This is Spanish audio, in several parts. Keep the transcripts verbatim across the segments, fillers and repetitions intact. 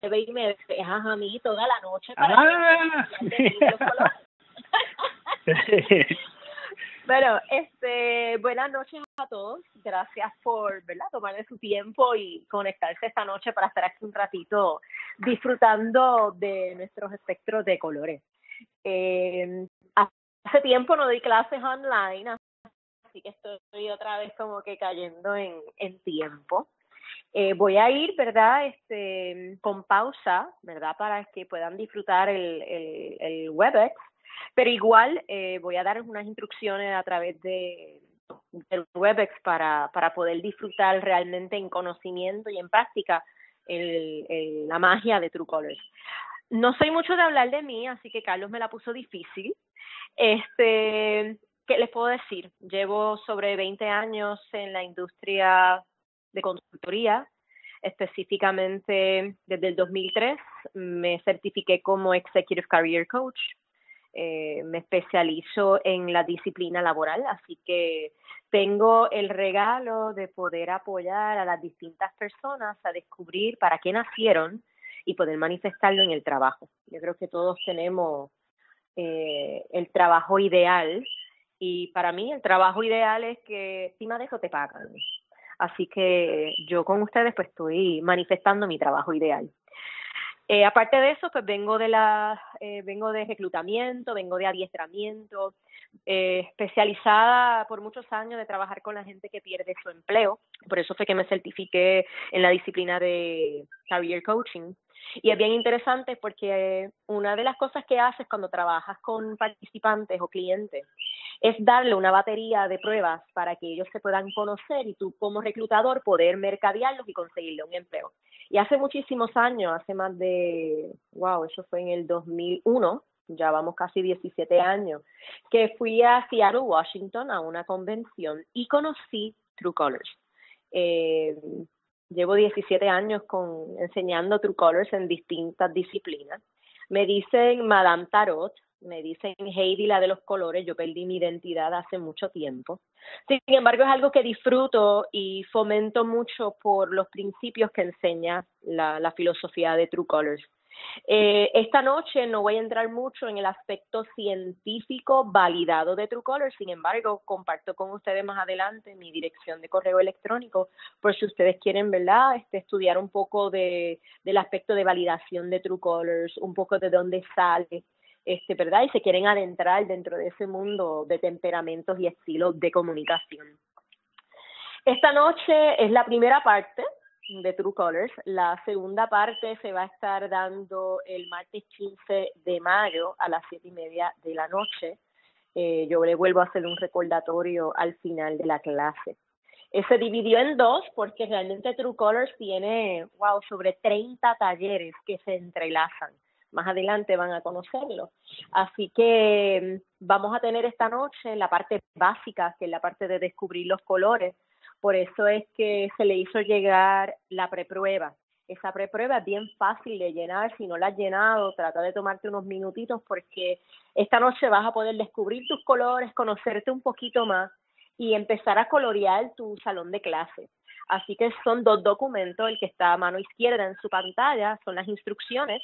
y me dejas a mí toda la noche para ah. los colores. Bueno, este, buenas noches a todos. Gracias por, ¿verdad?, tomarle su tiempo y conectarse esta noche para estar aquí un ratito disfrutando de nuestros espectros de colores. Eh, hace tiempo no doy clases online, así que estoy otra vez como que cayendo en, en tiempo. Eh, voy a ir, ¿verdad?, este, con pausa, ¿verdad?, para que puedan disfrutar el, el, el WebEx. Pero igual eh, voy a dar unas instrucciones a través de, del WebEx para, para poder disfrutar realmente en conocimiento y en práctica el, el, la magia de Truecolors. No soy mucho de hablar de mí, así que Carlos me la puso difícil. Este, ¿qué les puedo decir? Llevo sobre veinte años en la industria de consultoría, específicamente desde el dos mil tres me certifiqué como Executive Career Coach. Eh, me especializo en la disciplina laboral, así que tengo el regalo de poder apoyar a las distintas personas a descubrir para qué nacieron y poder manifestarlo en el trabajo. Yo creo que todos tenemos eh, el trabajo ideal, y para mí el trabajo ideal es que encima de eso te pagan. Así que yo con ustedes pues estoy manifestando mi trabajo ideal. Eh, aparte de eso, pues vengo de la, eh, vengo de reclutamiento, vengo de adiestramiento, eh, especializada por muchos años de trabajar con la gente que pierde su empleo. Por eso fue que me certifiqué en la disciplina de Career Coaching. Y es bien interesante porque una de las cosas que haces cuando trabajas con participantes o clientes es darle una batería de pruebas para que ellos se puedan conocer y tú como reclutador poder mercadearlos y conseguirle un empleo. Y hace muchísimos años, hace más de, wow, eso fue en el dos mil uno, ya vamos casi diecisiete años, que fui a Seattle, Washington, a una convención y conocí Truecolors. Eh, llevo diecisiete años con, enseñando Truecolors en distintas disciplinas. Me dicen Madame Tarot, me dicen Heidi la de los colores. Yo perdí mi identidad hace mucho tiempo. Sin embargo, es algo que disfruto y fomento mucho por los principios que enseña la, la filosofía de Truecolors. Eh, esta noche no voy a entrar mucho en el aspecto científico validado de Truecolors, sin embargo, comparto con ustedes más adelante mi dirección de correo electrónico por si ustedes quieren, ¿verdad?, este, estudiar un poco de, del aspecto de validación de Truecolors, un poco de dónde sale, este, ¿verdad?, y se quieren adentrar dentro de ese mundo de temperamentos y estilos de comunicación. Esta noche es la primera parte de Truecolors. La segunda parte se va a estar dando el martes quince de mayo a las siete y media de la noche. Eh, yo le vuelvo a hacer un recordatorio al final de la clase. Eh, se dividió en dos porque realmente Truecolors tiene, wow, sobre treinta talleres que se entrelazan. Más adelante van a conocerlo. Así que vamos a tener esta noche la parte básica, que es la parte de descubrir los colores. Por eso es que se le hizo llegar la preprueba. Esa preprueba es bien fácil de llenar. Si no la has llenado, trata de tomarte unos minutitos porque esta noche vas a poder descubrir tus colores, conocerte un poquito más y empezar a colorear tu salón de clase. Así que son dos documentos. El que está a mano izquierda en su pantalla son las instrucciones.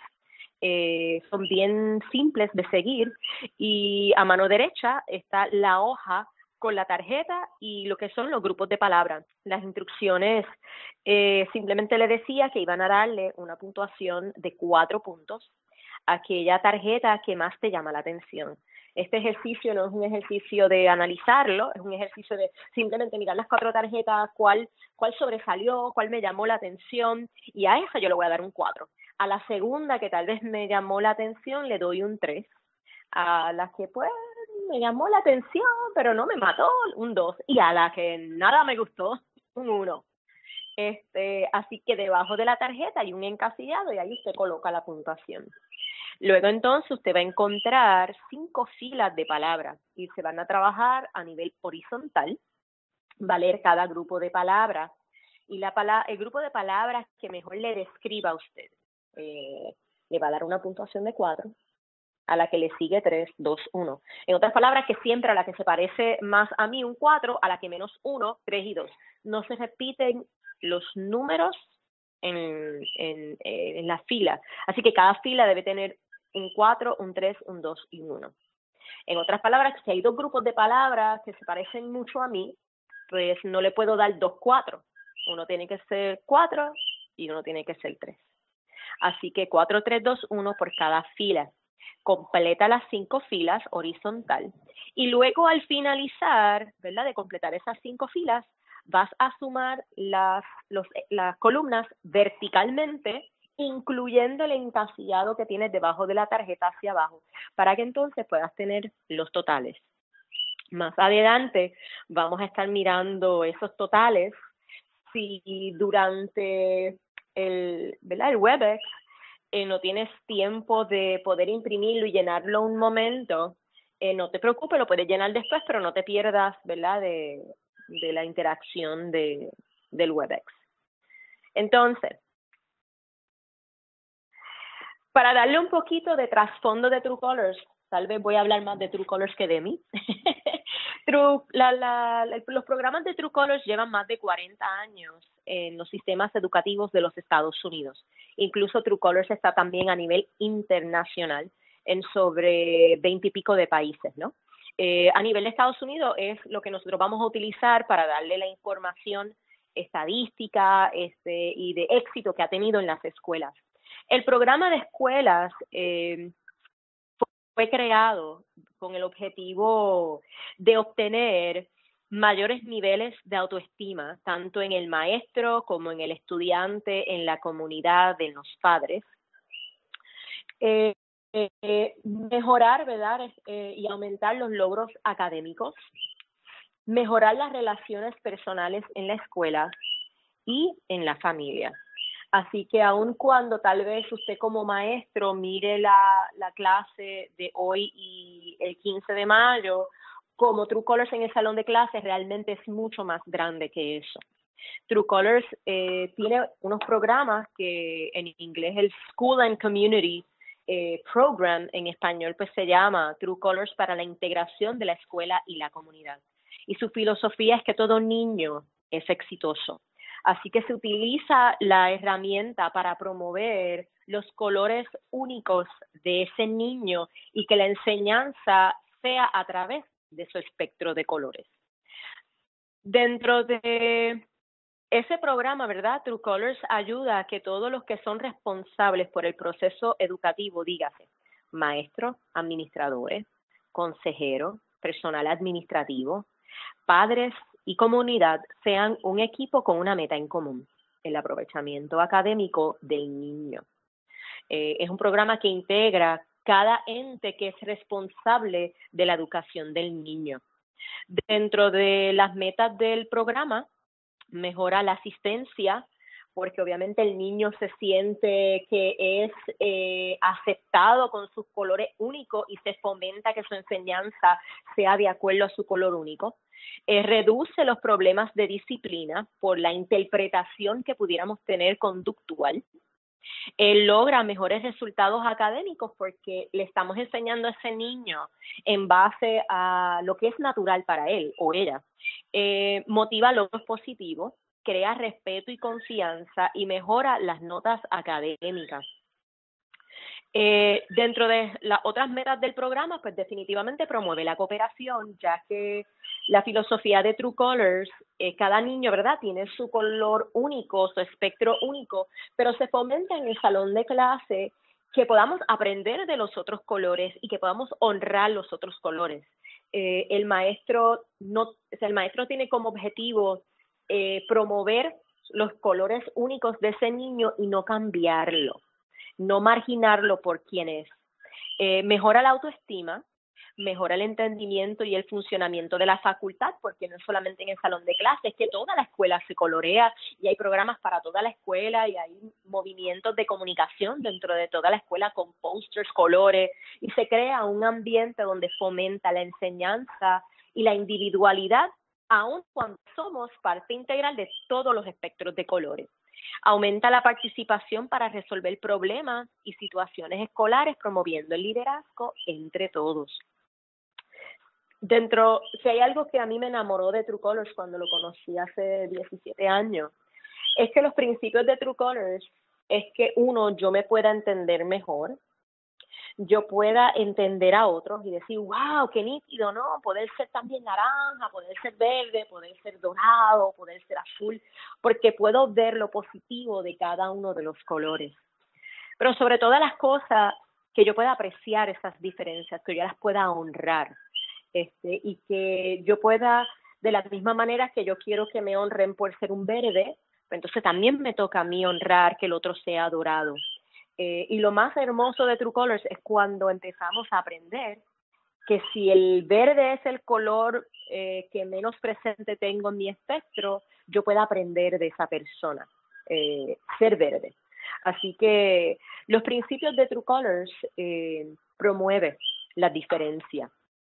Eh, son bien simples de seguir, y a mano derecha está la hoja con la tarjeta y lo que son los grupos de palabras. Las instrucciones eh, simplemente le decía que iban a darle una puntuación de cuatro puntos a aquella tarjeta que más te llama la atención. Este ejercicio no es un ejercicio de analizarlo, es un ejercicio de simplemente mirar las cuatro tarjetas, cuál, cuál sobresalió, cuál me llamó la atención, y a esa yo le voy a dar un cuatro. A la segunda, que tal vez me llamó la atención, le doy un tres. A la que pues me llamó la atención, pero no me mató, un dos. Y a la que nada me gustó, un uno. Este, así que debajo de la tarjeta hay un encasillado y ahí usted coloca la puntuación. Luego entonces usted va a encontrar cinco filas de palabras y se van a trabajar a nivel horizontal. Va a leer cada grupo de palabras y la pala- el grupo de palabras que mejor le describa a usted eh, le va a dar una puntuación de cuatro. A la que le sigue tres, dos, uno. En otras palabras, que siempre a la que se parece más a mí un cuatro, a la que menos uno, tres y dos. No se repiten los números en, en, en la fila. Así que cada fila debe tener un cuatro, un tres, un dos y un uno. En otras palabras, si hay dos grupos de palabras que se parecen mucho a mí, pues no le puedo dar dos cuatro. Uno tiene que ser cuatro y uno tiene que ser tres. Así que cuatro, tres, dos, uno por cada fila. Completa las cinco filas horizontal y luego al finalizar, ¿verdad?, de completar esas cinco filas, vas a sumar las, los, las columnas verticalmente, incluyendo el encasillado que tienes debajo de la tarjeta hacia abajo, para que entonces puedas tener los totales. Más adelante vamos a estar mirando esos totales si durante el, ¿verdad?, el WebEx eh, no tienes tiempo de poder imprimirlo y llenarlo un momento, eh, no te preocupes, lo puedes llenar después, pero no te pierdas, ¿verdad?, de, de la interacción de, del WebEx. Entonces, para darle un poquito de trasfondo de Truecolors, tal vez voy a hablar más de Truecolors que de mí. True, la, la, la, los programas de Truecolors llevan más de cuarenta años en los sistemas educativos de los Estados Unidos. Incluso Truecolors está también a nivel internacional en sobre veinte y pico de países, ¿no? Eh, a nivel de Estados Unidos es lo que nosotros vamos a utilizar para darle la información estadística este, y de éxito que ha tenido en las escuelas. El programa de escuelas eh, fue creado con el objetivo de obtener mayores niveles de autoestima, tanto en el maestro como en el estudiante, en la comunidad, en los padres. Eh, eh, mejorar, ¿verdad?, eh, y aumentar los logros académicos, mejorar las relaciones personales en la escuela y en la familia. Así que aun cuando tal vez usted como maestro mire la, la clase de hoy y el quince de mayo, como Truecolors en el salón de clases realmente es mucho más grande que eso. Truecolors eh, tiene unos programas que en inglés el School and Community eh, Program, en español pues se llama Truecolors para la integración de la escuela y la comunidad. Y su filosofía es que todo niño es exitoso. Así que se utiliza la herramienta para promover los colores únicos de ese niño y que la enseñanza sea a través de su espectro de colores. Dentro de ese programa, ¿verdad?, Truecolors ayuda a que todos los que son responsables por el proceso educativo, dígase, maestros, administradores, consejeros, personal administrativo, padres y comunidad sean un equipo con una meta en común, el aprovechamiento académico del niño. Eh, es un programa que integra cada ente que es responsable de la educación del niño. Dentro de las metas del programa, mejora la asistencia, porque obviamente el niño se siente que es eh, aceptado con sus colores únicos y se fomenta que su enseñanza sea de acuerdo a su color único. Eh, reduce los problemas de disciplina por la interpretación que pudiéramos tener conductual. Él logra mejores resultados académicos porque le estamos enseñando a ese niño en base a lo que es natural para él o ella. Eh, motiva logros positivos, crea respeto y confianza y mejora las notas académicas. Eh, dentro de las otras metas del programa, pues definitivamente promueve la cooperación, ya que la filosofía de Truecolors, eh, cada niño, ¿verdad?, tiene su color único, su espectro único, pero se fomenta en el salón de clase que podamos aprender de los otros colores y que podamos honrar los otros colores. Eh, el maestro no, o sea, el maestro tiene como objetivo eh, promover los colores únicos de ese niño y no cambiarlo, no marginarlo por quien es. Eh, mejora la autoestima, mejora el entendimiento y el funcionamiento de la facultad, porque no es solamente en el salón de clases, es que toda la escuela se colorea y hay programas para toda la escuela y hay movimientos de comunicación dentro de toda la escuela con posters, colores, y se crea un ambiente donde fomenta la enseñanza y la individualidad, aun cuando somos parte integral de todos los espectros de colores. Aumenta la participación para resolver problemas y situaciones escolares, promoviendo el liderazgo entre todos. Dentro, si hay algo que a mí me enamoró de Truecolors cuando lo conocí hace diecisiete años, Es que los principios de True Colors es que uno, yo me pueda entender mejor, yo pueda entender a otros y decir, wow, qué nítido, ¿no? Poder ser también naranja, poder ser verde, poder ser dorado, poder ser azul, porque puedo ver lo positivo de cada uno de los colores. Pero sobre todas las cosas, que yo pueda apreciar esas diferencias, que yo las pueda honrar, este, y que yo pueda, de la misma manera que yo quiero que me honren por ser un verde, entonces también me toca a mí honrar que el otro sea dorado. Eh, y lo más hermoso de True Colors es cuando empezamos a aprender que si el verde es el color eh, que menos presente tengo en mi espectro, yo puedo aprender de esa persona, eh, ser verde. Así que los principios de True Colors eh, promueven la diferencia.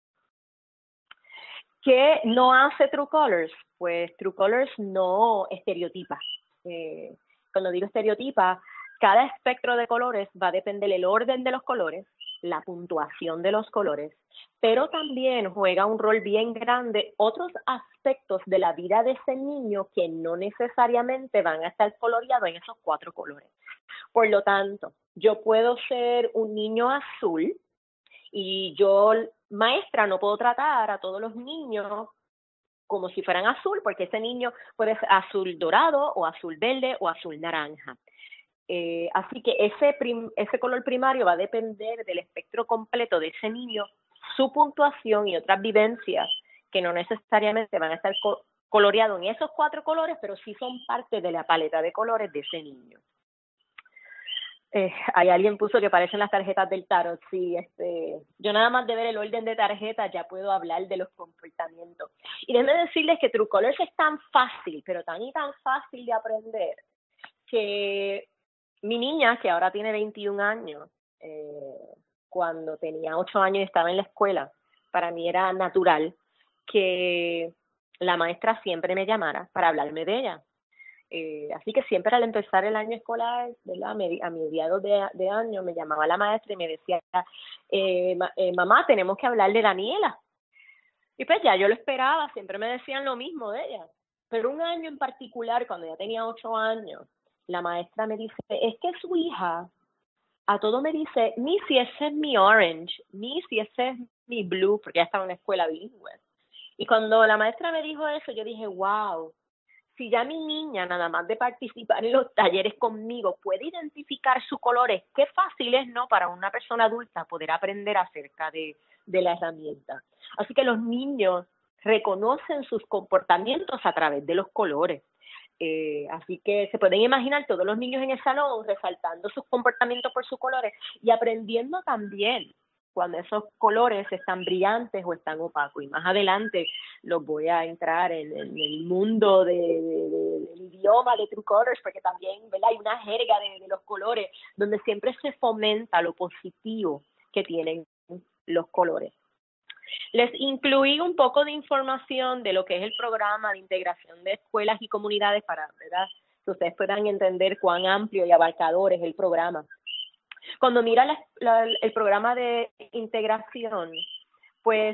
¿Qué no hace True Colors? Pues True Colors no estereotipa. Eh, cuando digo estereotipa, cada espectro de colores va a depender del orden de los colores, la puntuación de los colores, pero también juega un rol bien grande otros aspectos de la vida de ese niño que no necesariamente van a estar coloreados en esos cuatro colores. Por lo tanto, yo puedo ser un niño azul y yo, maestra, no puedo tratar a todos los niños como si fueran azul, porque ese niño puede ser azul dorado o azul verde o azul naranja. Eh, así que ese, prim, ese color primario va a depender del espectro completo de ese niño, su puntuación y otras vivencias que no necesariamente van a estar co coloreados en esos cuatro colores, pero sí son parte de la paleta de colores de ese niño. Eh, hay alguien puso que parecen las tarjetas del tarot. Sí, este, yo nada más de ver el orden de tarjetas ya puedo hablar de los comportamientos. Y déjenme decirles que True Colors es tan fácil, pero tan y tan fácil de aprender, que mi niña, que ahora tiene veintiún años, eh, cuando tenía ocho años y estaba en la escuela, para mí era natural que la maestra siempre me llamara para hablarme de ella. Eh, así que siempre al empezar el año escolar, ¿verdad? A mediados de, de año, me llamaba la maestra y me decía, eh, ma, eh, mamá, tenemos que hablar de Daniela. Y pues ya yo lo esperaba, siempre me decían lo mismo de ella. Pero un año en particular, cuando ya tenía ocho años, la maestra me dice, es que su hija a todo me dice, ni si ese es mi orange, ni si ese es mi blue, porque ya estaba en una escuela bilingüe. Y cuando la maestra me dijo eso, yo dije, wow, si ya mi niña, nada más de participar en los talleres conmigo, puede identificar sus colores, qué fácil es, ¿no?, para una persona adulta poder aprender acerca de, de la herramienta. Así que los niños reconocen sus comportamientos a través de los colores. Eh, así que se pueden imaginar todos los niños en el salón resaltando sus comportamientos por sus colores y aprendiendo también cuando esos colores están brillantes o están opacos. Y más adelante los voy a entrar en, en el mundo de, de, de, del idioma de True Colors, porque también, ¿verdad?, hay una jerga de, de los colores donde siempre se fomenta lo positivo que tienen los colores. Les incluí un poco de información de lo que es el programa de integración de escuelas y comunidades para, ¿verdad?, que ustedes puedan entender cuán amplio y abarcador es el programa. Cuando mira la, la, el programa de integración, pues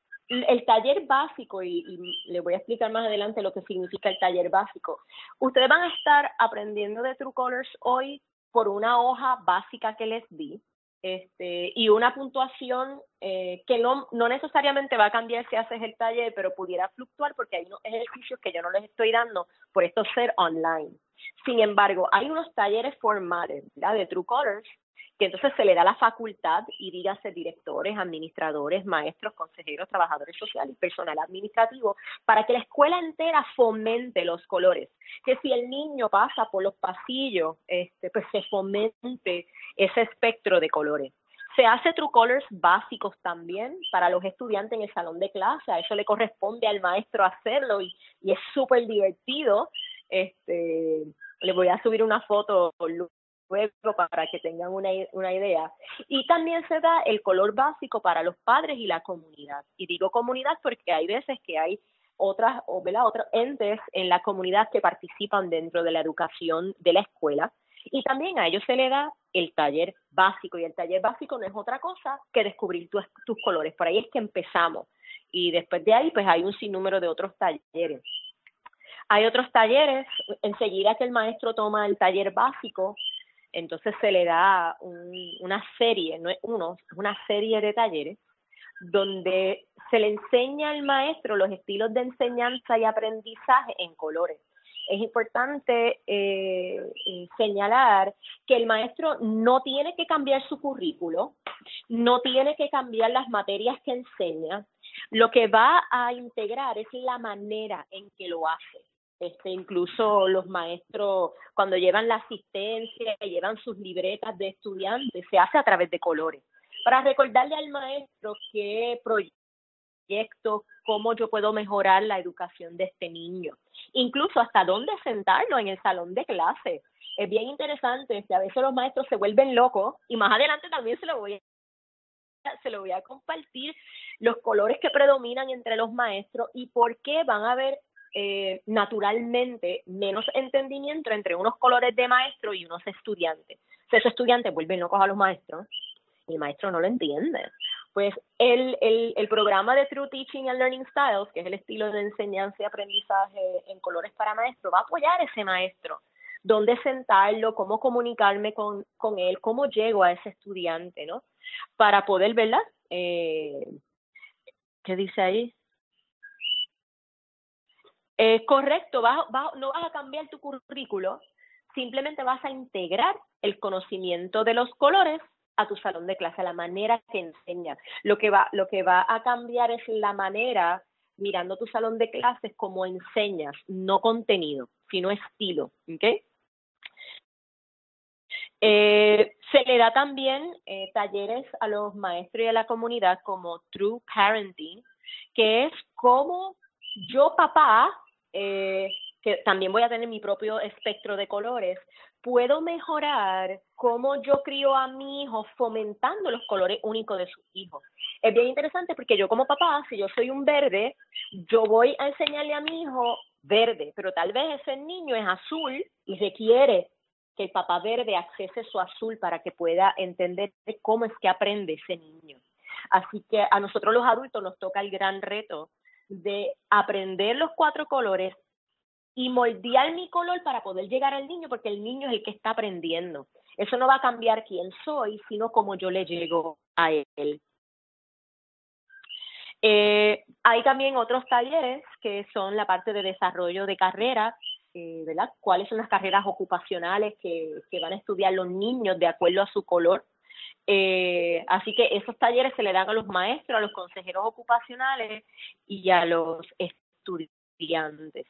el taller básico, y, y les voy a explicar más adelante lo que significa el taller básico. Ustedes van a estar aprendiendo de True Colors hoy por una hoja básica que les di, este, y una puntuación eh, que no, no necesariamente va a cambiar si haces el taller, pero pudiera fluctuar porque hay unos ejercicios que yo no les estoy dando por esto ser online. Sin embargo, hay unos talleres formales, ¿verdad?, de True Colors, que entonces se le da la facultad, y dígase directores, administradores, maestros, consejeros, trabajadores sociales y personal administrativo, para que la escuela entera fomente los colores. Que si el niño pasa por los pasillos, este, pues se fomente ese espectro de colores. Se hace True Colors básicos también para los estudiantes en el salón de clase. A eso le corresponde al maestro hacerlo y, y es súper divertido. Este, les voy a subir una foto luego para que tengan una, una idea. Y también se da el color básico para los padres y la comunidad. Y digo comunidad porque hay veces que hay otras, ¿verdad?, otros entes en la comunidad que participan dentro de la educación de la escuela. Y también a ellos se le da el taller básico. Y el taller básico no es otra cosa que descubrir tus, tus colores. Por ahí es que empezamos. Y después de ahí, pues hay un sinnúmero de otros talleres. Hay otros talleres, enseguida que el maestro toma el taller básico, entonces se le da un, una serie, no es uno, es una serie de talleres donde se le enseña al maestro los estilos de enseñanza y aprendizaje en colores. Es importante eh, señalar que el maestro no tiene que cambiar su currículo, no tiene que cambiar las materias que enseña, lo que va a integrar es la manera en que lo hace. Este, incluso los maestros, cuando llevan la asistencia, llevan sus libretas de estudiantes, se hace a través de colores, para recordarle al maestro qué proyecto, cómo yo puedo mejorar la educación de este niño, incluso hasta dónde sentarlo en el salón de clase. Es bien interesante que a veces los maestros se vuelven locos, y más adelante también se lo voy a se lo voy a compartir, los colores que predominan entre los maestros y por qué van a haber eh, naturalmente menos entendimiento entre unos colores de maestro y unos estudiantes. O sea, esos estudiantes vuelven locos a los maestros y el maestro no lo entiende. Pues el, el, el programa de True Teaching and Learning Styles, que es el estilo de enseñanza y aprendizaje en colores para maestros, va a apoyar a ese maestro. Dónde sentarlo, cómo comunicarme con, con él, cómo llego a ese estudiante, ¿no? Para poder, ¿verdad? Eh, ¿Qué dice ahí? Eh, correcto, vas, vas, no vas a cambiar tu currículo, simplemente vas a integrar el conocimiento de los colores a tu salón de clase, a la manera que enseñas. Lo que va, lo que va a cambiar es la manera, mirando tu salón de clases, cómo enseñas, no contenido, sino estilo, ¿ok? Eh, se le da también eh, talleres a los maestros y a la comunidad como True Parenting, que es como yo, papá, eh, que también voy a tener mi propio espectro de colores, puedo mejorar cómo yo crío a mi hijo fomentando los colores únicos de sus hijos. Es bien interesante porque yo como papá, si yo soy un verde, yo voy a enseñarle a mi hijo verde, pero tal vez ese niño es azul y requiere que el papá verde accese su azul para que pueda entender cómo es que aprende ese niño. Así que a nosotros los adultos nos toca el gran reto de aprender los cuatro colores y moldear mi color para poder llegar al niño, porque el niño es el que está aprendiendo. Eso no va a cambiar quién soy, sino cómo yo le llego a él. Eh, hay también otros talleres que son la parte de desarrollo de carrera, eh, ¿verdad? ¿Cuáles son las carreras ocupacionales que, que van a estudiar los niños de acuerdo a su color? Eh, así que esos talleres se le dan a los maestros, a los consejeros ocupacionales y a los estudiantes.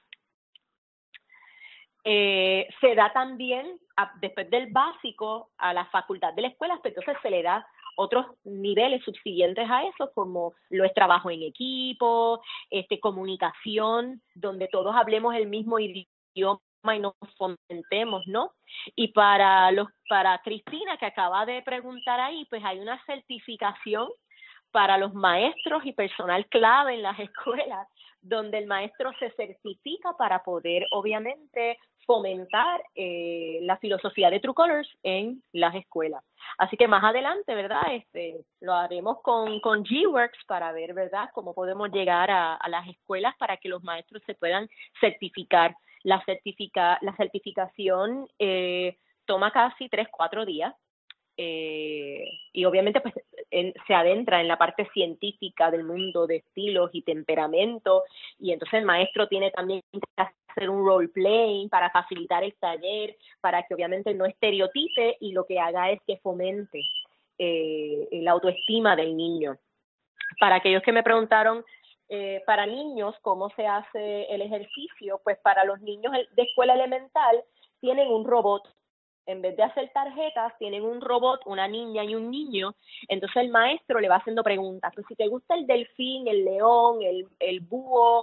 Eh, se da también, a, después del básico, a la facultad de la escuela, pero entonces se le da otros niveles subsiguientes a eso, como lo es trabajo en equipo, este, comunicación, donde todos hablemos el mismo idioma y nos fomentemos, ¿no? Y para los, para Cristina, que acaba de preguntar ahí, pues hay una certificación para los maestros y personal clave en las escuelas, donde el maestro se certifica para poder, obviamente, fomentar eh, la filosofía de True Colors en las escuelas. Así que más adelante, ¿verdad? Este, lo haremos con, con G-Works para ver, ¿verdad?, cómo podemos llegar a, a las escuelas para que los maestros se puedan certificar. La, certifica, la certificación eh, toma casi tres, cuatro días. Eh, y obviamente pues en, se adentra en la parte científica del mundo de estilos y temperamento, y entonces el maestro tiene también que hacer un role playing para facilitar el taller, para que obviamente no estereotipe y lo que haga es que fomente eh, la autoestima del niño. Para aquellos que me preguntaron eh, para niños cómo se hace el ejercicio, pues para los niños de escuela elemental tienen un robot. En vez de hacer tarjetas, tienen un robot, una niña y un niño. Entonces el maestro le va haciendo preguntas. Pues si te gusta el delfín, el león, el, el búho,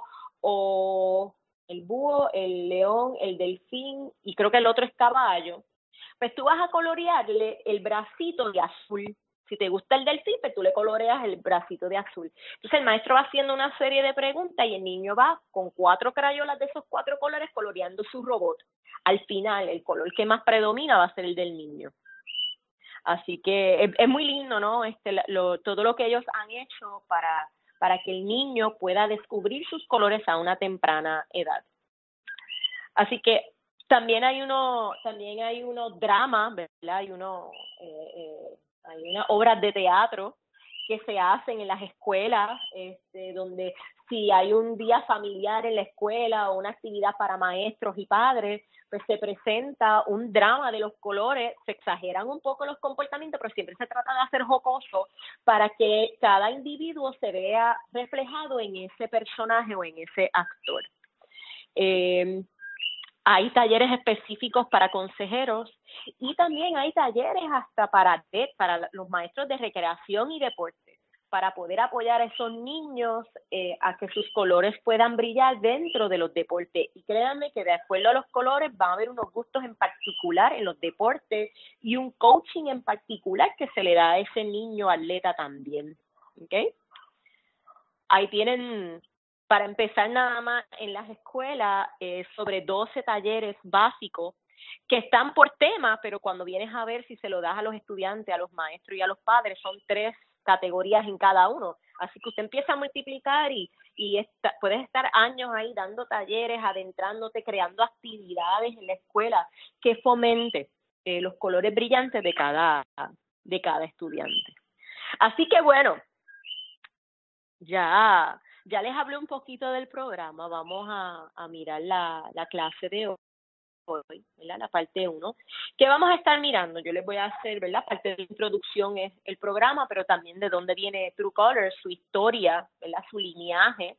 o el búho, el león, el delfín, y creo que el otro es caballo, pues tú vas a colorearle el bracito de azul. Si te gusta el delfín, pues tú le coloreas el bracito de azul. Entonces el maestro va haciendo una serie de preguntas y el niño va con cuatro crayolas de esos cuatro colores coloreando su robot. Al final, el color que más predomina va a ser el del niño. Así que es, es muy lindo, ¿no? Este, lo, todo lo que ellos han hecho para, para que el niño pueda descubrir sus colores a una temprana edad. Así que también hay uno, también hay unos dramas, ¿verdad? Hay uno, eh, eh, hay unas obras de teatro que se hacen en las escuelas, este, donde si hay un día familiar en la escuela o una actividad para maestros y padres, pues se presenta un drama de los colores, se exageran un poco los comportamientos, pero siempre se trata de hacer jocoso para que cada individuo se vea reflejado en ese personaje o en ese actor. Eh, hay talleres específicos para consejeros y también hay talleres hasta para, para los maestros de recreación y deporte, para poder apoyar a esos niños eh, a que sus colores puedan brillar dentro de los deportes. Y créanme que de acuerdo a los colores van a haber unos gustos en particular en los deportes y un coaching en particular que se le da a ese niño atleta también. ¿Okay? Ahí tienen... Para empezar nada más en las escuelas, eh, sobre doce talleres básicos que están por tema, pero cuando vienes a ver si se lo das a los estudiantes, a los maestros y a los padres, son tres categorías en cada uno. Así que usted empieza a multiplicar y, y está, puedes estar años ahí dando talleres, adentrándote, creando actividades en la escuela que fomente eh, los colores brillantes de cada, de cada estudiante. Así que bueno, ya... Ya les hablé un poquito del programa, vamos a, a mirar la, la clase de hoy, ¿verdad? La parte uno. ¿Qué vamos a estar mirando? Yo les voy a hacer, ¿verdad? Parte de la introducción es el programa, pero también de dónde viene True Colors, su historia, ¿verdad? Su lineaje.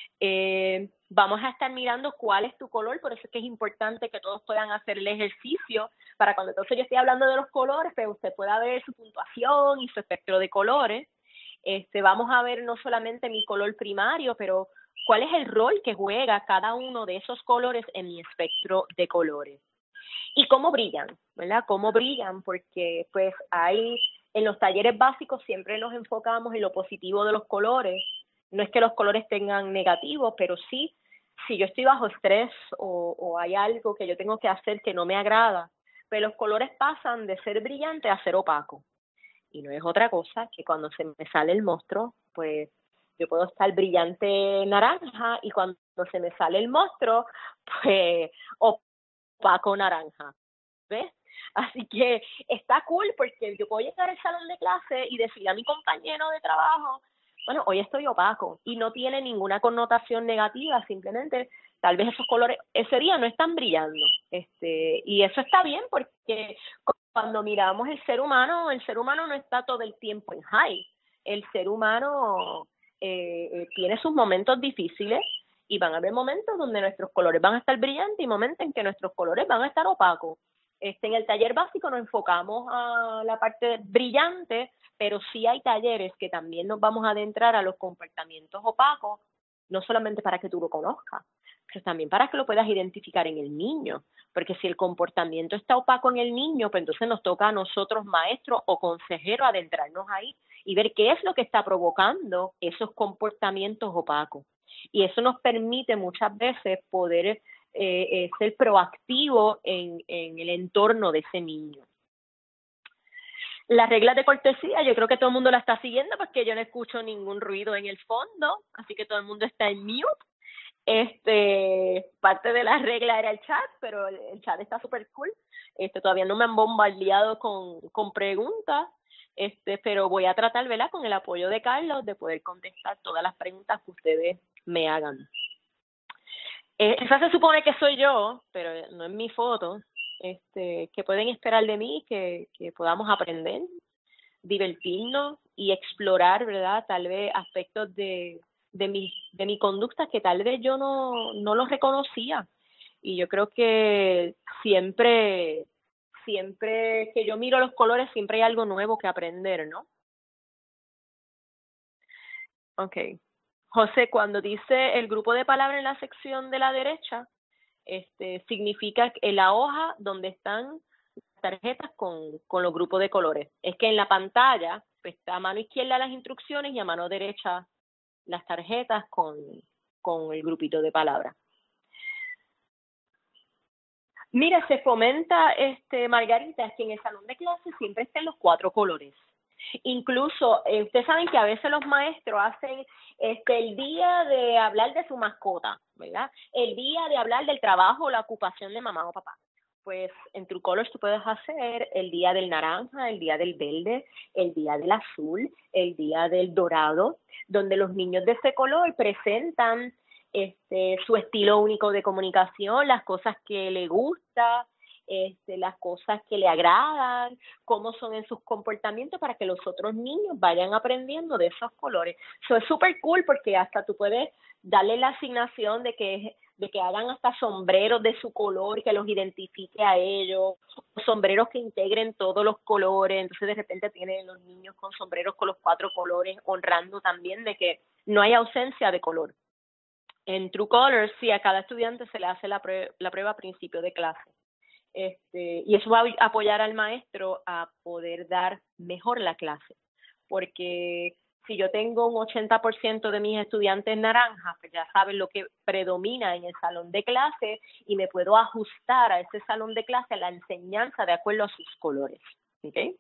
Eh, vamos a estar mirando cuál es tu color, por eso es que es importante que todos puedan hacer el ejercicio, para cuando entonces yo esté hablando de los colores, pues usted pueda ver su puntuación y su espectro de colores. Este, vamos a ver no solamente mi color primario, pero cuál es el rol que juega cada uno de esos colores en mi espectro de colores. Y cómo brillan, ¿verdad? Cómo brillan, porque pues hay, en los talleres básicos siempre nos enfocamos en lo positivo de los colores. No es que los colores tengan negativos, pero sí, si yo estoy bajo estrés o, o hay algo que yo tengo que hacer que no me agrada, pues los colores pasan de ser brillante a ser opaco. Y no es otra cosa que cuando se me sale el monstruo, pues yo puedo estar brillante naranja y cuando se me sale el monstruo, pues opaco naranja. ¿Ves? Así que está cool porque yo puedo llegar al salón de clase y decirle a mi compañero de trabajo, bueno, hoy estoy opaco y no tiene ninguna connotación negativa, simplemente tal vez esos colores ese día no están brillando. Este, y eso está bien porque cuando miramos el ser humano, el ser humano no está todo el tiempo en high. El ser humano eh, tiene sus momentos difíciles y van a haber momentos donde nuestros colores van a estar brillantes y momentos en que nuestros colores van a estar opacos. Este, en el taller básico nos enfocamos a la parte brillante, pero sí hay talleres que también nos vamos a adentrar a los comportamientos opacos, no solamente para que tú lo conozcas, pero también para que lo puedas identificar en el niño, porque si el comportamiento está opaco en el niño, pues entonces nos toca a nosotros, maestros o consejeros, adentrarnos ahí y ver qué es lo que está provocando esos comportamientos opacos. Y eso nos permite muchas veces poder eh, eh, ser proactivo en, en el entorno de ese niño. Las reglas de cortesía, yo creo que todo el mundo la está siguiendo porque yo no escucho ningún ruido en el fondo, así que todo el mundo está en mute. Este, parte de la regla era el chat, pero el, el chat está súper cool. Este, todavía no me han bombardeado con, con preguntas, este, pero voy a tratar, ¿verdad?, con el apoyo de Carlos, de poder contestar todas las preguntas que ustedes me hagan. Eh, esa se supone que soy yo, pero no es mi foto. Este, que pueden esperar de mí, que, que podamos aprender, divertirnos y explorar, ¿verdad?, tal vez aspectos de, de, mi, de mi conducta que tal vez yo no, no los reconocía. Y yo creo que siempre, siempre que yo miro los colores, siempre hay algo nuevo que aprender, ¿no? Okay. José, cuando dice el grupo de palabras en la sección de la derecha, este, significa en la hoja donde están tarjetas con, con los grupos de colores. Es que en la pantalla pues, está a mano izquierda las instrucciones y a mano derecha las tarjetas con, con el grupito de palabras. Mira, se fomenta, este, Margarita, que en el salón de clase siempre estén los cuatro colores. Incluso, eh, ustedes saben que a veces los maestros hacen este el día de hablar de su mascota, ¿verdad? El día de hablar del trabajo o la ocupación de mamá o papá. Pues en True Colors tú puedes hacer el día del naranja, el día del verde, el día del azul, el día del dorado, donde los niños de ese color presentan este su estilo único de comunicación, las cosas que le gusta, este, las cosas que le agradan, cómo son en sus comportamientos para que los otros niños vayan aprendiendo de esos colores. Eso es súper cool porque hasta tú puedes darle la asignación de que de que hagan hasta sombreros de su color, que los identifique a ellos, o sombreros que integren todos los colores, entonces de repente tienen los niños con sombreros con los cuatro colores, honrando también de que no hay ausencia de color. En True Colors, sí, a cada estudiante se le hace la, prue la prueba a principio de clase. Este, y eso va a apoyar al maestro a poder dar mejor la clase, porque si yo tengo un ochenta por ciento de mis estudiantes naranjas, pues ya saben lo que predomina en el salón de clase y me puedo ajustar a ese salón de clase, a la enseñanza de acuerdo a sus colores. ¿Okay?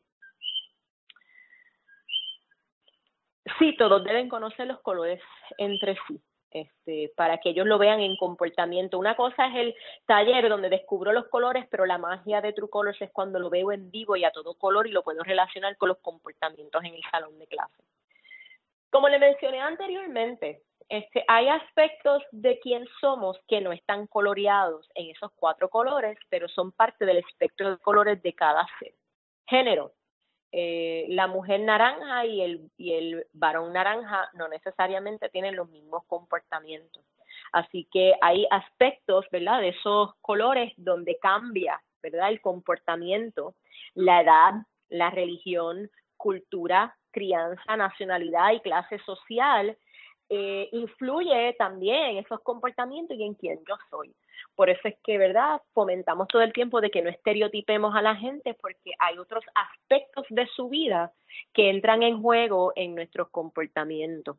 Sí, todos deben conocer los colores entre sí. Este, para que ellos lo vean en comportamiento. Una cosa es el taller donde descubro los colores, pero la magia de True Colors es cuando lo veo en vivo y a todo color y lo puedo relacionar con los comportamientos en el salón de clase. Como le mencioné anteriormente, este, hay aspectos de quién somos que no están coloreados en esos cuatro colores, pero son parte del espectro de colores de cada ser. Género. Eh, la mujer naranja y el, y el varón naranja no necesariamente tienen los mismos comportamientos. Así que hay aspectos, ¿verdad?, de esos colores donde cambia, ¿verdad?, el comportamiento, la edad, la religión, cultura, crianza, nacionalidad y clase social. Eh, influye también en esos comportamientos y en quién yo soy. Por eso es que, ¿verdad?, fomentamos todo el tiempo de que no estereotipemos a la gente porque hay otros aspectos de su vida que entran en juego en nuestros comportamientos.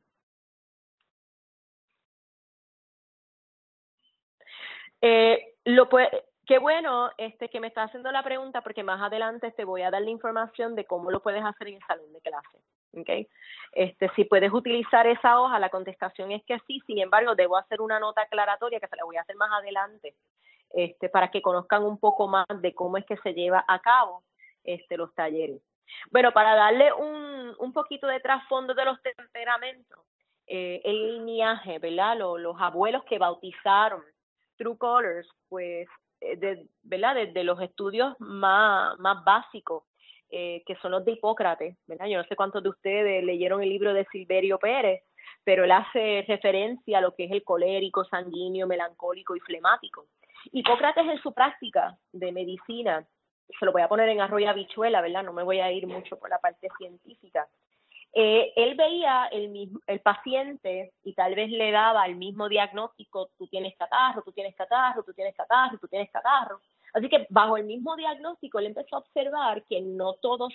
Eh, lo puede, qué bueno este, que me está haciendo la pregunta porque más adelante te voy a dar la información de cómo lo puedes hacer en el salón de clase. ¿Okay? Este, si puedes utilizar esa hoja, la contestación es que sí, sin embargo, debo hacer una nota aclaratoria que se la voy a hacer más adelante, este, para que conozcan un poco más de cómo es que se lleva a cabo este, los talleres. Bueno, para darle un, un poquito de trasfondo de los temperamentos, eh, el linaje, ¿verdad? Los, los abuelos que bautizaron True Colors, pues, eh, de, ¿verdad? Desde los estudios más, más básicos, Eh, que son los de Hipócrates, ¿verdad? Yo no sé cuántos de ustedes leyeron el libro de Silverio Pérez, pero él hace referencia a lo que es el colérico, sanguíneo, melancólico y flemático. Hipócrates en su práctica de medicina, se lo voy a poner en arroyo habichuela, ¿verdad? No me voy a ir mucho por la parte científica. Eh, él veía el, mismo, el paciente y tal vez le daba el mismo diagnóstico, tú tienes catarro, tú tienes catarro, tú tienes catarro, tú tienes catarro. Así que bajo el mismo diagnóstico él empezó a observar que no todos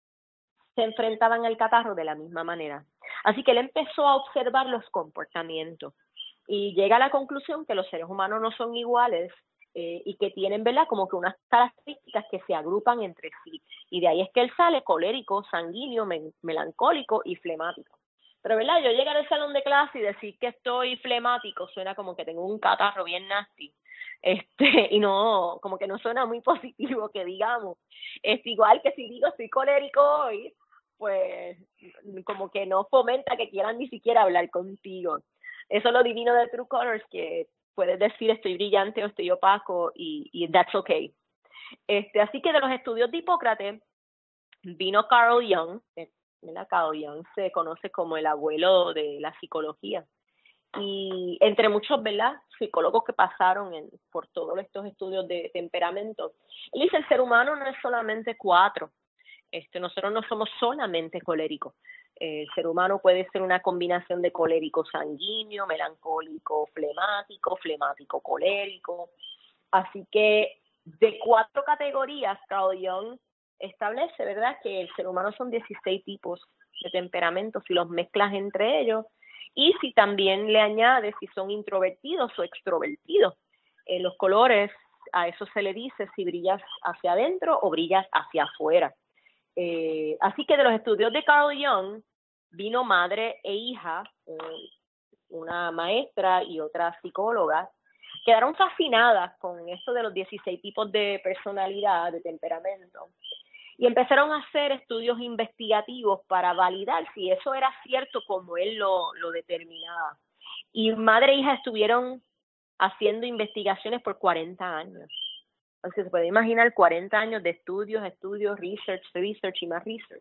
se enfrentaban al catarro de la misma manera. Así que él empezó a observar los comportamientos y llega a la conclusión que los seres humanos no son iguales eh, y que tienen, ¿verdad?, como que unas características que se agrupan entre sí. Y de ahí es que él sale colérico, sanguíneo, me melancólico y flemático. Pero, ¿verdad?, yo llegar al salón de clase y decir que estoy flemático suena como que tengo un catarro bien nasty. Este, y no, como que no suena muy positivo que digamos. Es igual que si digo estoy colérico hoy, pues como que no fomenta que quieran ni siquiera hablar contigo. Eso es lo divino de True Colors, que puedes decir estoy brillante o estoy opaco y, y that's okay. Este, así que de los estudios de Hipócrates vino Carl Jung. ¿verdad? Carl Jung se conoce como el abuelo de la psicología. Y entre muchos, ¿verdad?, psicólogos que pasaron en, por todos estos estudios de temperamento, él dice el ser humano no es solamente cuatro. Este, nosotros no somos solamente coléricos. Eh, el ser humano puede ser una combinación de colérico sanguíneo, melancólico, flemático, flemático colérico. Así que de cuatro categorías, Carl Jung establece, ¿verdad?, que el ser humano son dieciséis tipos de temperamentos y los mezclas entre ellos. Y si también le añades si son introvertidos o extrovertidos. En los colores, a eso se le dice si brillas hacia adentro o brillas hacia afuera. Eh, así que de los estudios de Carl Jung vino madre e hija, eh, una maestra y otra psicóloga, quedaron fascinadas con esto de los dieciséis tipos de personalidad, de temperamento, y empezaron a hacer estudios investigativos para validar si eso era cierto como él lo, lo determinaba. Y madre e hija estuvieron haciendo investigaciones por cuarenta años. O sea, se puede imaginar cuarenta años de estudios, estudios, research, research y más research.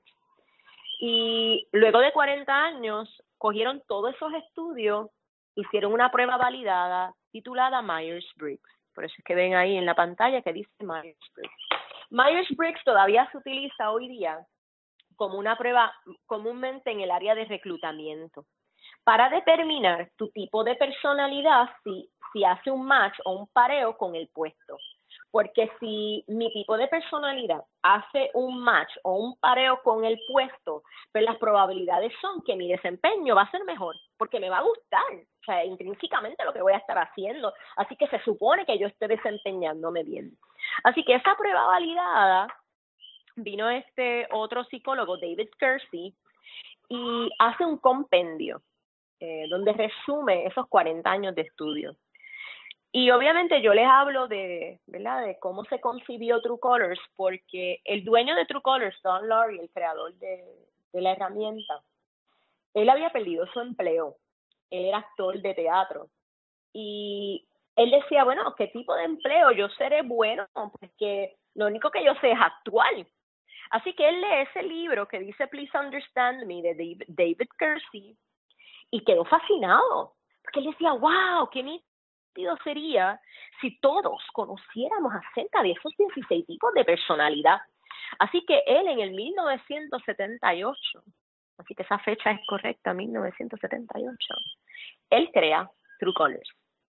Y luego de cuarenta años, cogieron todos esos estudios, hicieron una prueba validada titulada Myers-Briggs. Por eso es que ven ahí en la pantalla que dice Myers-Briggs. Myers-Briggs todavía se utiliza hoy día como una prueba comúnmente en el área de reclutamiento para determinar tu tipo de personalidad si, si hace un match o un pareo con el puesto. Porque si mi tipo de personalidad hace un match o un pareo con el puesto, pues las probabilidades son que mi desempeño va a ser mejor, porque me va a gustar, o sea, intrínsecamente lo que voy a estar haciendo. Así que se supone que yo esté desempeñándome bien. Así que esa prueba validada, vino este otro psicólogo, David Kelsey, y hace un compendio eh, donde resume esos cuarenta años de estudio. Y obviamente yo les hablo de, ¿verdad?, de cómo se concibió True Colors, porque el dueño de True Colors, Don Laurie, el creador de, de la herramienta, él había perdido su empleo. Él era actor de teatro. Y él decía, bueno, ¿qué tipo de empleo? Yo seré bueno, porque lo único que yo sé es actuar. Así que él lee ese libro que dice Please Understand Me, de David, David Kelsey, y quedó fascinado. Porque él decía, wow, qué nítido sería si todos conociéramos acerca de esos dieciséis tipos de personalidad. Así que él en el mil novecientos setenta y ocho, así que esa fecha es correcta, mil novecientos setenta y ocho, él crea True Colors.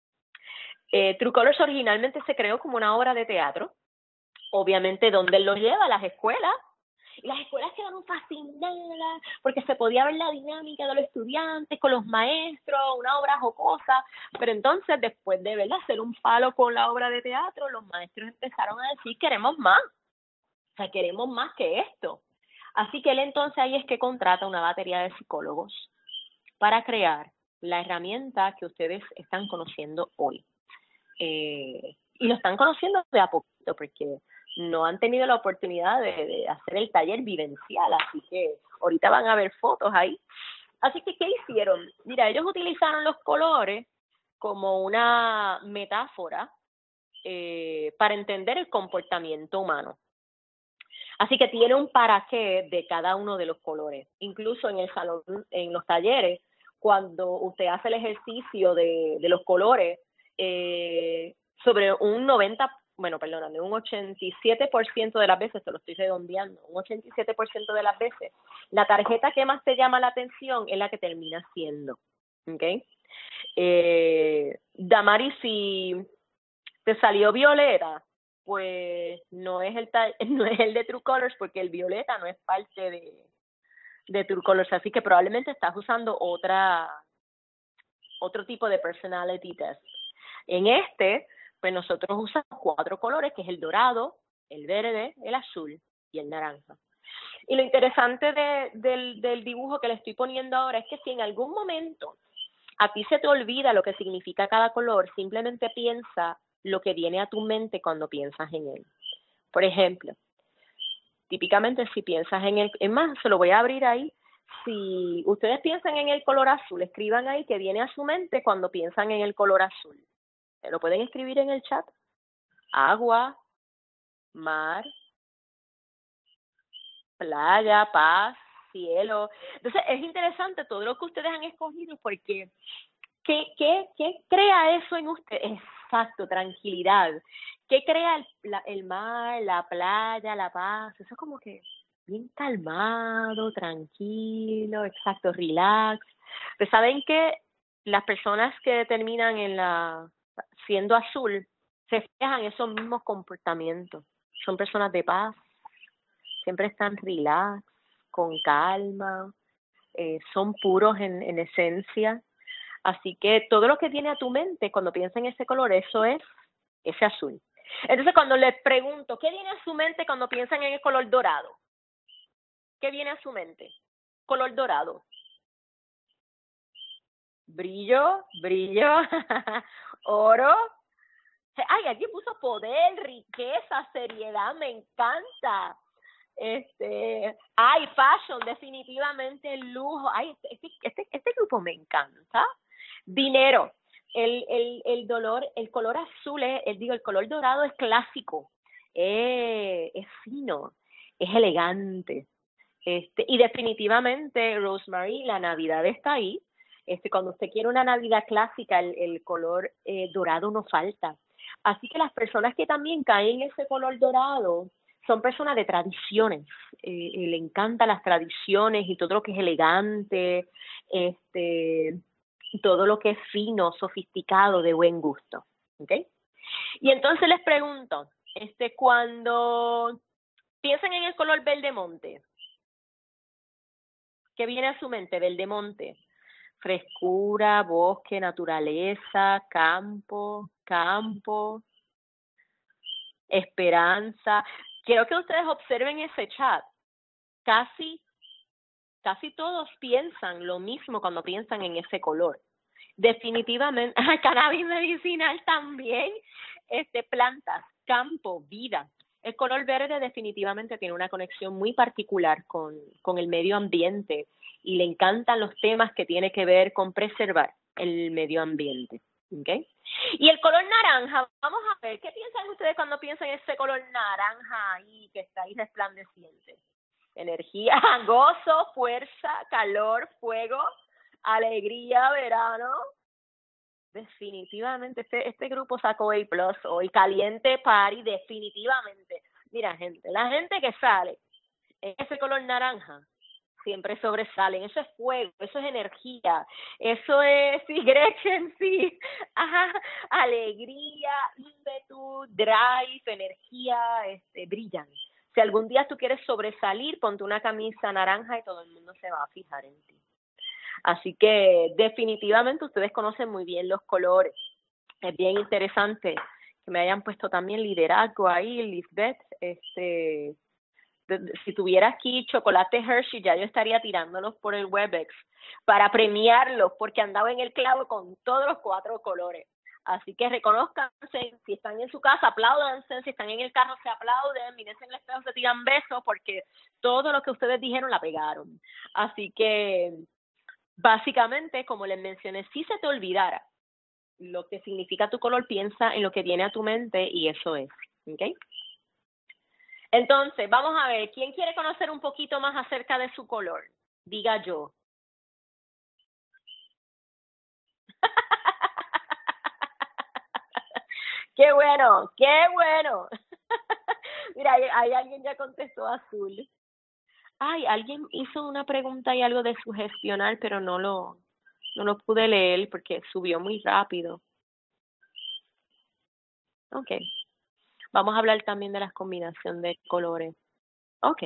Eh, True Colors originalmente se creó como una obra de teatro, obviamente donde él lo lleva a las escuelas, y las escuelas quedaron fascinadas porque se podía ver la dinámica de los estudiantes con los maestros, una obra jocosa, pero entonces después de, ¿verdad?, hacer un palo con la obra de teatro, los maestros empezaron a decir, queremos más, o sea, queremos más que esto. Así que él entonces ahí es que contrata una batería de psicólogos para crear la herramienta que ustedes están conociendo hoy. Eh, y lo están conociendo de a poquito porque no han tenido la oportunidad de, de hacer el taller vivencial, así que ahorita van a ver fotos ahí. Así que, ¿qué hicieron? Mira, ellos utilizaron los colores como una metáfora eh, para entender el comportamiento humano. Así que tiene un para qué de cada uno de los colores. Incluso en el salón, en los talleres, cuando usted hace el ejercicio de, de los colores, eh, sobre un noventa, bueno, perdóname, un ochenta y siete por ciento de las veces, te lo estoy redondeando, un ochenta y siete por ciento de las veces, la tarjeta que más te llama la atención es la que termina siendo, ¿ok? Eh, Damari, si te salió violeta, pues no es el no es el de True Colors, porque el violeta no es parte de, de True Colors, así que probablemente estás usando otra otro tipo de personality test. En este, pues nosotros usamos cuatro colores, que es el dorado, el verde, el azul y el naranja. Y lo interesante de, del, del dibujo que le estoy poniendo ahora es que si en algún momento a ti se te olvida lo que significa cada color, simplemente piensa lo que viene a tu mente cuando piensas en él. Por ejemplo, típicamente si piensas en el, es más, se lo voy a abrir ahí, si ustedes piensan en el color azul, escriban ahí que viene a su mente cuando piensan en el color azul. ¿Lo pueden escribir en el chat? Agua, mar, playa, paz, cielo. Entonces es interesante todo lo que ustedes han escogido porque ¿qué, qué, qué crea eso en usted? Exacto, tranquilidad. ¿Qué crea el, la, el mar, la playa, la paz? Eso es como que bien calmado, tranquilo, exacto, relax. Pues saben que las personas que terminan en la siendo azul reflejan esos mismos comportamientos. Son personas de paz, siempre están relax, con calma, eh, son puros en, en esencia. Así que todo lo que viene a tu mente cuando piensas en ese color, eso es ese azul. Entonces cuando les pregunto, ¿qué viene a su mente cuando piensan en el color dorado? ¿qué viene a su mente? Color dorado. Brillo, brillo, oro. Ay, aquí puso poder, riqueza, seriedad, me encanta. Este, ay, fashion, definitivamente lujo. Ay, este, este, este grupo me encanta. Dinero. El, el, el dolor, el color azul es, el, digo, el color dorado es clásico, eh, es fino, es elegante. Este, y definitivamente, Rosemary, la Navidad está ahí. Este, cuando usted quiere una Navidad clásica, el, el color eh, dorado no falta. Así que las personas que también caen en ese color dorado son personas de tradiciones. Eh, eh, le encantan las tradiciones y todo lo que es elegante, este, todo lo que es fino, sofisticado, de buen gusto. ¿Okay? Y entonces les pregunto, este, cuando piensan en el color verde monte, ¿qué viene a su mente? Verde monte. Frescura, bosque, naturaleza, campo, campo, esperanza. Quiero que ustedes observen ese chat. Casi, casi todos piensan lo mismo cuando piensan en ese color. Definitivamente, cannabis medicinal también, este, plantas, campo, vida. El color verde definitivamente tiene una conexión muy particular con, con el medio ambiente y le encantan los temas que tienen que ver con preservar el medio ambiente. ¿Okay? Y el color naranja, vamos a ver, ¿qué piensan ustedes cuando piensan en ese color naranja ahí que está ahí resplandeciente? Energía, gozo, fuerza, calor, fuego, alegría, verano. Definitivamente, este, este grupo sacó A plus hoy, caliente party, definitivamente. Mira, gente, la gente que sale en ese color naranja siempre sobresalen, eso es fuego, eso es energía, eso es, sí, Gretchen, sí, ajá, alegría, ímpetu, drive, energía, este, brillan. Si algún día tú quieres sobresalir, ponte una camisa naranja y todo el mundo se va a fijar en ti. Así que definitivamente ustedes conocen muy bien los colores. Es bien interesante que me hayan puesto también liderazgo ahí, Lisbeth. Este, de, de, si tuviera aquí chocolate Hershey, ya yo estaría tirándolos por el Webex para premiarlos, porque andaba en el clavo con todos los cuatro colores. Así que reconózcanse, si están en su casa, apláudanse, si están en el carro, se aplauden, mírense en el espejo, se tiran besos, porque todo lo que ustedes dijeron la pegaron. Así que básicamente, como les mencioné, si se te olvidara lo que significa tu color, piensa en lo que viene a tu mente y eso es, ¿ok? Entonces, vamos a ver, ¿quién quiere conocer un poquito más acerca de su color? Diga yo. ¡Qué bueno! ¡Qué bueno! Mira, hay, hay alguien ya contestó azul. Ay, alguien hizo una pregunta y algo de sugestionar, pero no lo, no lo pude leer porque subió muy rápido. Ok. Vamos a hablar también de la combinación de colores. Ok.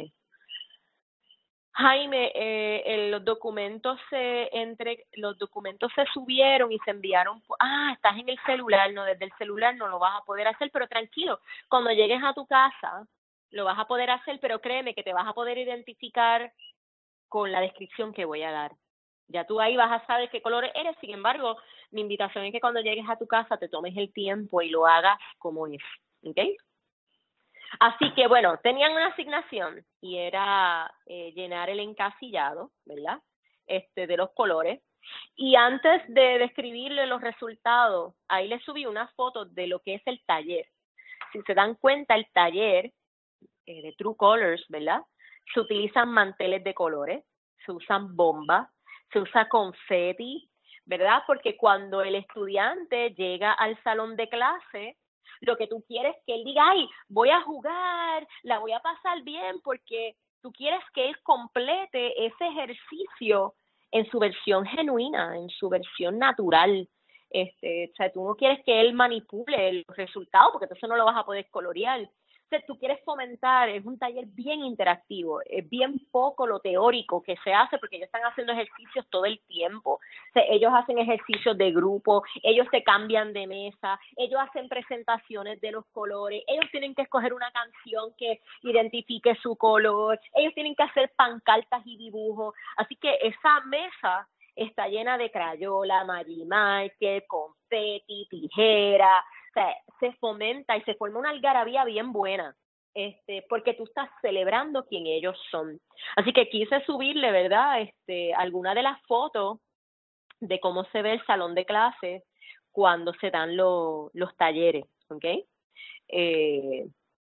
Jaime, eh, eh, los documentos se entre los documentos se subieron y se enviaron. Ah, estás en el celular, no, desde el celular no lo vas a poder hacer, pero tranquilo, cuando llegues a tu casa lo vas a poder hacer, pero créeme que te vas a poder identificar con la descripción que voy a dar. Ya tú ahí vas a saber qué color eres, sin embargo, mi invitación es que cuando llegues a tu casa te tomes el tiempo y lo hagas como es, ¿ok? Así que bueno, tenían una asignación y era eh, llenar el encasillado, ¿verdad? Este, de los colores. Y antes de describirle los resultados, ahí les subí una foto de lo que es el taller. Si se dan cuenta, el taller eh, de True Colors, ¿verdad? Se utilizan manteles de colores, se usan bombas, se usa confeti, ¿verdad? Porque cuando el estudiante llega al salón de clase, lo que tú quieres es que él diga, ay, voy a jugar, la voy a pasar bien, porque tú quieres que él complete ese ejercicio en su versión genuina, en su versión natural. Este, o sea, tú no quieres que él manipule el resultado, porque entonces no lo vas a poder colorear. sea, tú quieres fomentar, es un taller bien interactivo, es bien poco lo teórico que se hace porque ellos están haciendo ejercicios todo el tiempo. O sea, ellos hacen ejercicios de grupo, ellos se cambian de mesa, ellos hacen presentaciones de los colores, ellos tienen que escoger una canción que identifique su color, ellos tienen que hacer pancartas y dibujos. Así que esa mesa está llena de crayola, Magic Marker, confeti, tijera. O sea, se fomenta y se forma una algarabía bien buena, este, porque tú estás celebrando quién ellos son. Así que quise subirle, ¿verdad?, este, alguna de las fotos de cómo se ve el salón de clases cuando se dan lo, los talleres, ¿ok? Eh,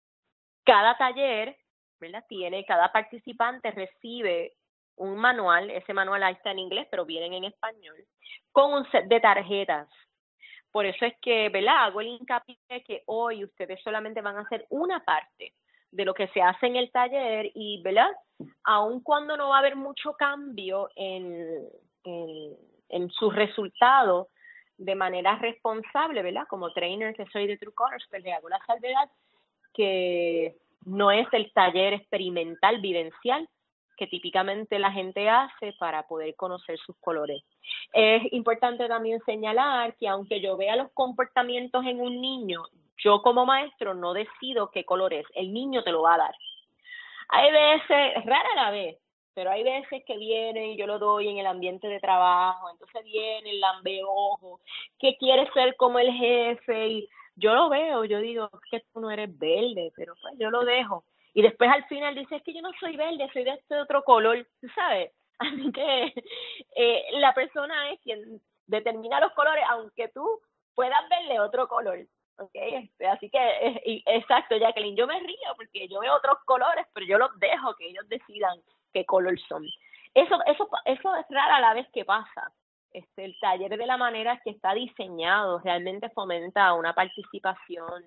cada taller, ¿verdad?, tiene, cada participante recibe un manual, ese manual ahí está en inglés, pero vienen en español, con un set de tarjetas. Por eso es que, ¿verdad?, hago el hincapié que hoy ustedes solamente van a hacer una parte de lo que se hace en el taller y, ¿verdad?, aun cuando no va a haber mucho cambio en, en, en sus resultados de manera responsable, ¿verdad?, como trainer que soy de True Colors, pues le hago la salvedad que no es el taller experimental vivencial que típicamente la gente hace para poder conocer sus colores. Es importante también señalar que aunque yo vea los comportamientos en un niño, yo como maestro no decido qué color es, el niño te lo va a dar. Hay veces, rara la vez, pero hay veces que viene y yo lo doy en el ambiente de trabajo, entonces viene el lambeojo, que quiere ser como el jefe, y yo lo veo, yo digo, es que tú no eres verde, pero pues yo lo dejo. Y después al final dice, es que yo no soy verde, soy de este otro color, ¿tú sabes? Así que eh, la persona es quien determina los colores, aunque tú puedas verle otro color. Okay, este, así que, eh, y, exacto, Jacqueline, yo me río porque yo veo otros colores, pero yo los dejo que ellos decidan qué color son. Eso, eso, eso es rara la vez que pasa. Este, el taller de la manera que está diseñado realmente fomenta una participación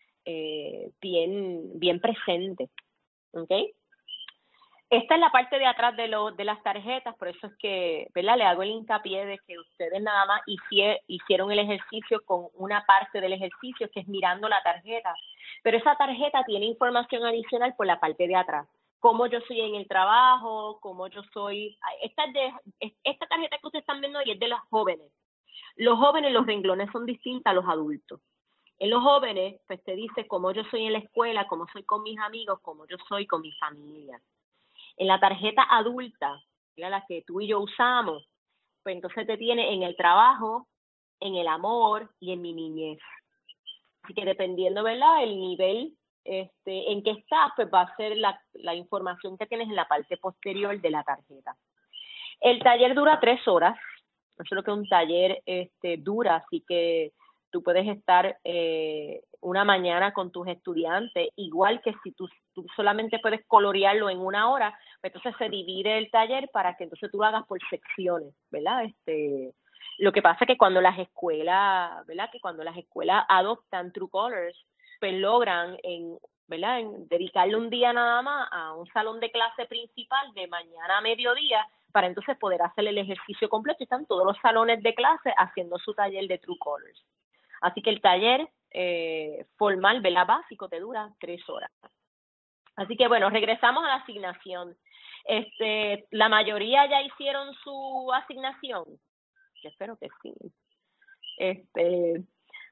eh, bien, bien presente, ¿okay? Esta es la parte de atrás de, lo, de las tarjetas, por eso es que, ¿verdad?, le hago el hincapié de que ustedes nada más hicie, hicieron el ejercicio con una parte del ejercicio, que es mirando la tarjeta, pero esa tarjeta tiene información adicional por la parte de atrás, cómo yo soy en el trabajo, cómo yo soy, esta, de, esta tarjeta que ustedes están viendo hoy es de los jóvenes. Los jóvenes, los renglones son distintos a los adultos. En los jóvenes, pues te dice cómo yo soy en la escuela, cómo soy con mis amigos, cómo yo soy con mi familia. En la tarjeta adulta, la que tú y yo usamos, pues entonces te tiene en el trabajo, en el amor y en mi niñez. Así que dependiendo, ¿verdad?, el nivel este, en que estás, pues va a ser la, la información que tienes en la parte posterior de la tarjeta. El taller dura tres horas. Eso es lo que un taller este, dura, así que tú puedes estar eh, una mañana con tus estudiantes, igual que si tú, tú solamente puedes colorearlo en una hora, pues entonces se divide el taller para que entonces tú lo hagas por secciones, ¿verdad? Este, lo que pasa es que cuando las escuelas, ¿verdad?, que cuando las escuelas adoptan True Colors, pues logran en, ¿verdad?, en dedicarle un día nada más a un salón de clase principal de mañana a mediodía, para entonces poder hacer el ejercicio completo, y están todos los salones de clase haciendo su taller de True Colors. Así que el taller eh, formal, ¿verdad?, básico, te dura tres horas. Así que bueno, regresamos a la asignación. Este, la mayoría ya hicieron su asignación. Yo espero que sí. Este,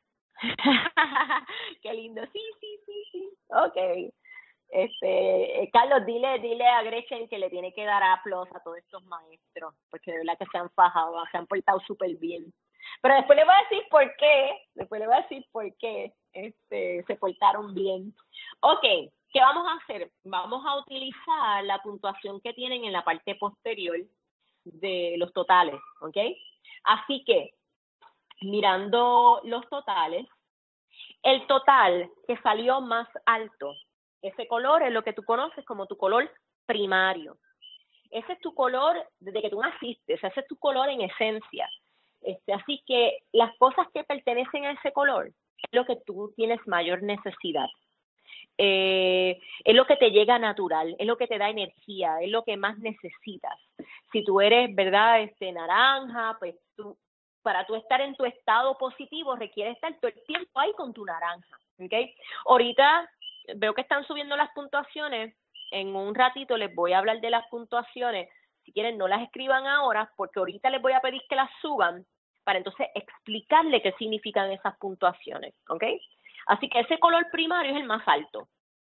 qué lindo. Sí, sí, sí, sí. Okay. Este, eh, Carlos, dile, dile a Gretchen que le tiene que dar aplausos a todos estos maestros, porque de verdad que se han fajado, se han portado súper bien. Pero después le voy a decir por qué, después le voy a decir por qué este, se portaron bien. Ok, ¿qué vamos a hacer? Vamos a utilizar la puntuación que tienen en la parte posterior de los totales, ¿ok? Así que, mirando los totales, el total que salió más alto, ese color es lo que tú conoces como tu color primario. Ese es tu color desde que tú naciste, ese es tu color en esencia. Este, así que las cosas que pertenecen a ese color es lo que tú tienes mayor necesidad. Eh, es lo que te llega natural, es lo que te da energía, es lo que más necesitas. Si tú eres, ¿verdad?, este, naranja, pues tú, para tú estar en tu estado positivo requiere estar todo el tiempo ahí con tu naranja, ¿ok? Ahorita veo que están subiendo las puntuaciones. En un ratito les voy a hablar de las puntuaciones. Si quieren, no las escriban ahora, porque ahorita les voy a pedir que las suban para entonces explicarle qué significan esas puntuaciones, ¿ok? Así que ese color primario es el más alto.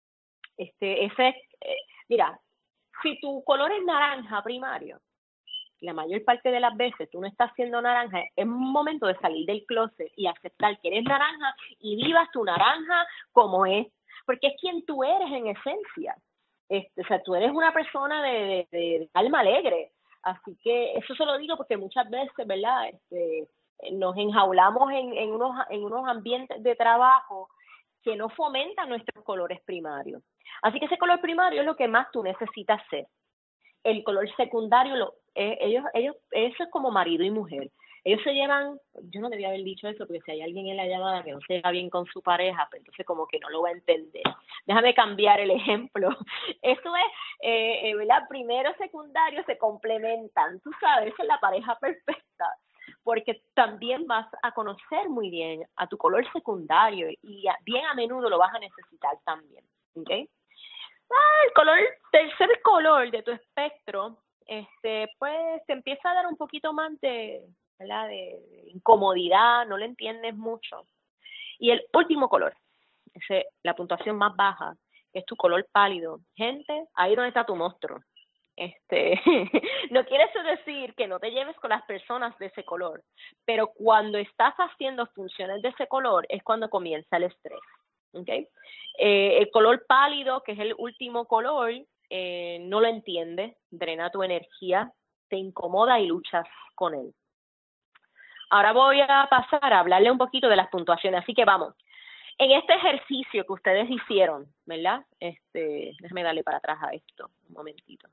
Este, ese, eh, mira, si tu color es naranja primario, la mayor parte de las veces tú no estás siendo naranja, es un momento de salir del closet y aceptar que eres naranja y vivas tu naranja como es, porque es quien tú eres en esencia. Este, o sea, tú eres una persona de, de, de alma alegre, así que eso se lo digo porque muchas veces, ¿verdad? Este, nos enjaulamos en, en, unos, en unos ambientes de trabajo que no fomentan nuestros colores primarios. Así que ese color primario es lo que más tú necesitas ser. El color secundario, lo, eh, ellos, ellos, eso es como marido y mujer. Ellos se llevan, yo no debía haber dicho eso, porque si hay alguien en la llamada que no se lleva bien con su pareja, pues entonces como que no lo va a entender. Déjame cambiar el ejemplo. Eso es, eh, eh, ¿verdad? Primero, secundario se complementan, tú sabes, esa es la pareja perfecta, porque también vas a conocer muy bien a tu color secundario y a, bien a menudo lo vas a necesitar también, ¿ok? Ah, el color, tercer color de tu espectro, este, pues te empieza a dar un poquito más de, ¿verdad? de, de incomodidad, no lo entiendes mucho. Y el último color, ese, la puntuación más baja, es tu color pálido. Gente, ahí donde está tu monstruo. Este, no quiere eso decir que no te lleves con las personas de ese color, pero cuando estás haciendo funciones de ese color es cuando comienza el estrés. ¿Okay? Eh, el color pálido, que es el último color, eh, no lo entiendes, drena tu energía, te incomoda y luchas con él. Ahora voy a pasar a hablarle un poquito de las puntuaciones, así que vamos. En este ejercicio que ustedes hicieron, ¿verdad? Este, déjame darle para atrás a esto, un momentito.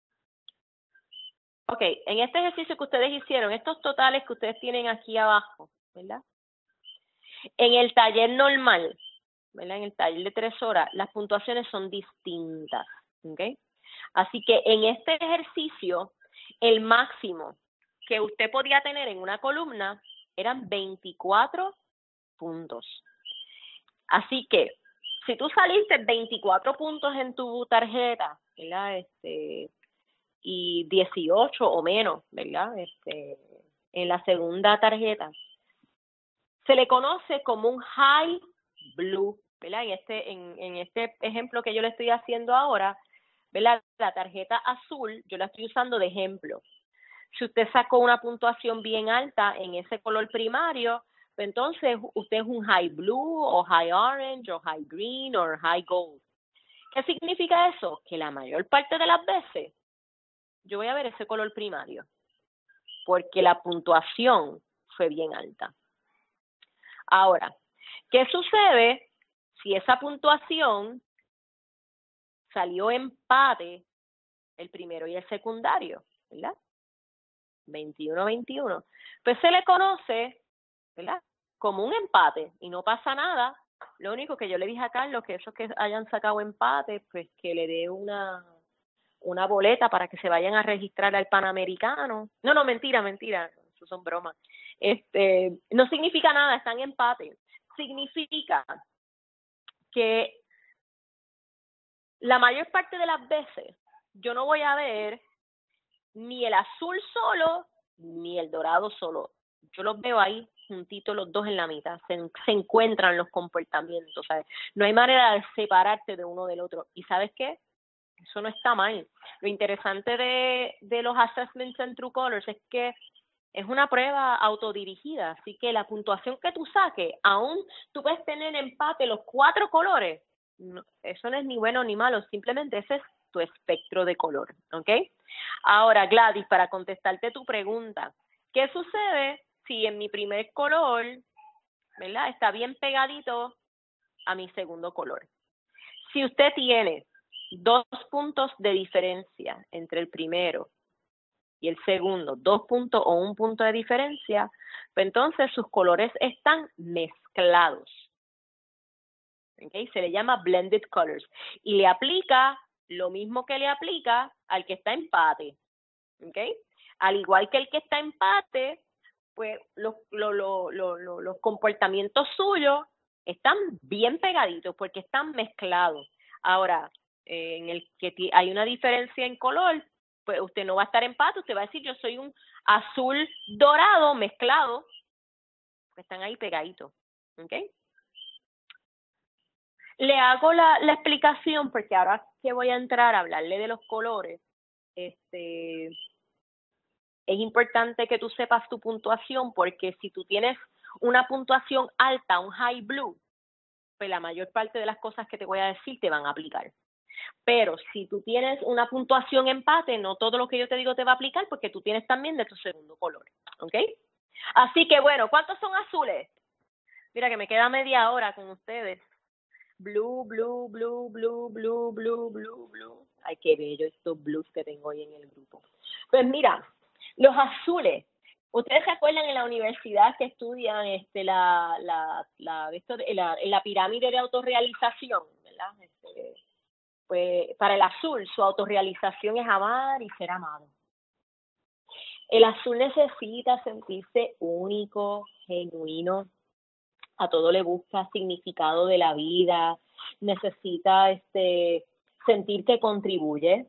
Ok, en este ejercicio que ustedes hicieron, estos totales que ustedes tienen aquí abajo, ¿verdad? En el taller normal, ¿verdad? En el taller de tres horas, las puntuaciones son distintas, ¿ok? Así que en este ejercicio, el máximo que usted podía tener en una columna eran veinticuatro puntos. Así que, si tú saliste veinticuatro puntos en tu tarjeta, ¿verdad? Este, y dieciocho o menos, ¿verdad? Este, en la segunda tarjeta, se le conoce como un high blue, ¿verdad? En este, en, en este ejemplo que yo le estoy haciendo ahora, ¿verdad? La tarjeta azul, yo la estoy usando de ejemplo. Si usted sacó una puntuación bien alta en ese color primario, pues entonces usted es un high blue, o high orange, o high green, o high gold. ¿Qué significa eso? Que la mayor parte de las veces yo voy a ver ese color primario, porque la puntuación fue bien alta. Ahora, ¿qué sucede si esa puntuación salió empate el primero y el secundario, ¿verdad? veintiuno veintiuno. Pues se le conoce, ¿verdad? Como un empate y no pasa nada. Lo único que yo le dije a Carlos, que esos que hayan sacado empate, pues que le dé una, una boleta para que se vayan a registrar al Panamericano. No, no, mentira, mentira. Eso son bromas. Este, no significa nada, están en empate. Significa que la mayor parte de las veces yo no voy a ver ni el azul solo ni el dorado solo. Yo los veo ahí juntitos los dos en la mitad. Se, se encuentran los comportamientos, ¿sabes? No hay manera de separarte de uno del otro. ¿Y sabes qué? Eso no está mal. Lo interesante de, de los assessments en True Colors es que es una prueba autodirigida, así que la puntuación que tú saques, aún tú puedes tener empate los cuatro colores, no, eso no es ni bueno ni malo, simplemente ese es tu espectro de color, ¿ok? Ahora, Gladys, para contestarte tu pregunta, ¿qué sucede si en mi primer color, ¿verdad? Está bien pegadito a mi segundo color? Si usted tiene dos puntos de diferencia entre el primero y el segundo, dos puntos o un punto de diferencia, pues entonces sus colores están mezclados. ¿Okay? Se le llama blended colors. Y le aplica lo mismo que le aplica al que está empate. ¿Okay? Al igual que el que está empate, pues los, los, los, los, los comportamientos suyos Están bien pegaditos porque están mezclados. Ahora, eh, en el que hay una diferencia en color, pues usted no va a estar empate, usted va a decir yo soy un azul dorado mezclado, que están ahí pegaditos, ¿ok? Le hago la, la explicación porque ahora que voy a entrar a hablarle de los colores, este, es importante que tú sepas tu puntuación porque si tú tienes una puntuación alta, un high blue, pues la mayor parte de las cosas que te voy a decir te van a aplicar. Pero si tú tienes una puntuación empate, no todo lo que yo te digo te va a aplicar porque tú tienes también de tu segundo color, ¿ok? Así que bueno, ¿cuántos son azules? Mira que me queda media hora con ustedes. Blue, blue, blue, blue, blue, blue, blue, blue. Ay, qué bello estos blues que tengo hoy en el grupo. Pues mira, los azules. Ustedes se acuerdan en la universidad que estudian este la la la esto de, la, la pirámide de autorrealización, ¿verdad? Este, pues para el azul su autorrealización es amar y ser amado. El azul necesita sentirse único, genuino, a todo le busca significado de la vida, necesita este sentir que contribuye,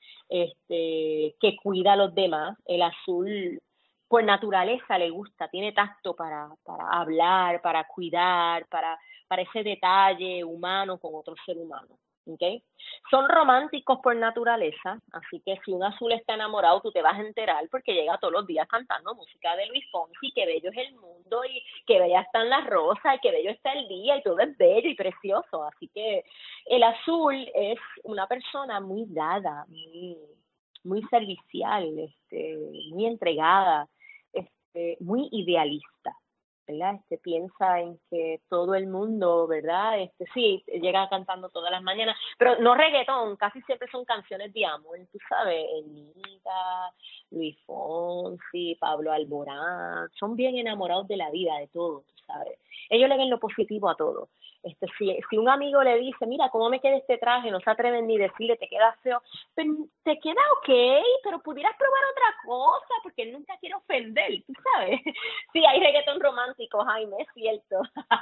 este que cuida a los demás. El azul por naturaleza le gusta, tiene tacto para, para hablar, para cuidar, para, para ese detalle humano con otro ser humano. ¿Okay? Son románticos por naturaleza, así que si un azul está enamorado, tú te vas a enterar porque llega todos los días cantando música de Luis Fonsi, que bello es el mundo y que bella están las rosas y que bello está el día y todo es bello y precioso. Así que el azul es una persona muy dada, muy, muy servicial, este, muy entregada, este, muy idealista. ¿Verdad? Este piensa en que todo el mundo, ¿verdad? Este sí, llega cantando todas las mañanas, pero no reggaetón, casi siempre son canciones de amor, tú sabes, Elita, Luis Fonsi, Pablo Alborán, son bien enamorados de la vida, de todo, tú sabes. Ellos le ven lo positivo a todo. Este, si, si un amigo le dice, mira, ¿cómo me queda este traje? No se atreven ni decirle, te queda feo. Pero te queda ok, pero pudieras probar otra cosa, porque él nunca quiere ofender, ¿tú sabes? Sí, hay reggaetón romántico, Jaime, es cierto.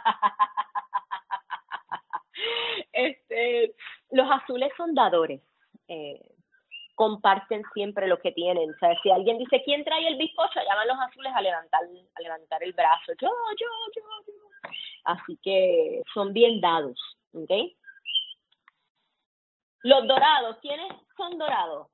Este, los azules son dadores. Eh, comparten siempre lo que tienen. O sea, si alguien dice, ¿quién trae el bizcocho? Allá van los azules a levantar, a levantar el brazo. Yo, yo, yo, yo. Así que son bien dados, ¿ok? Los dorados, ¿quiénes son dorados?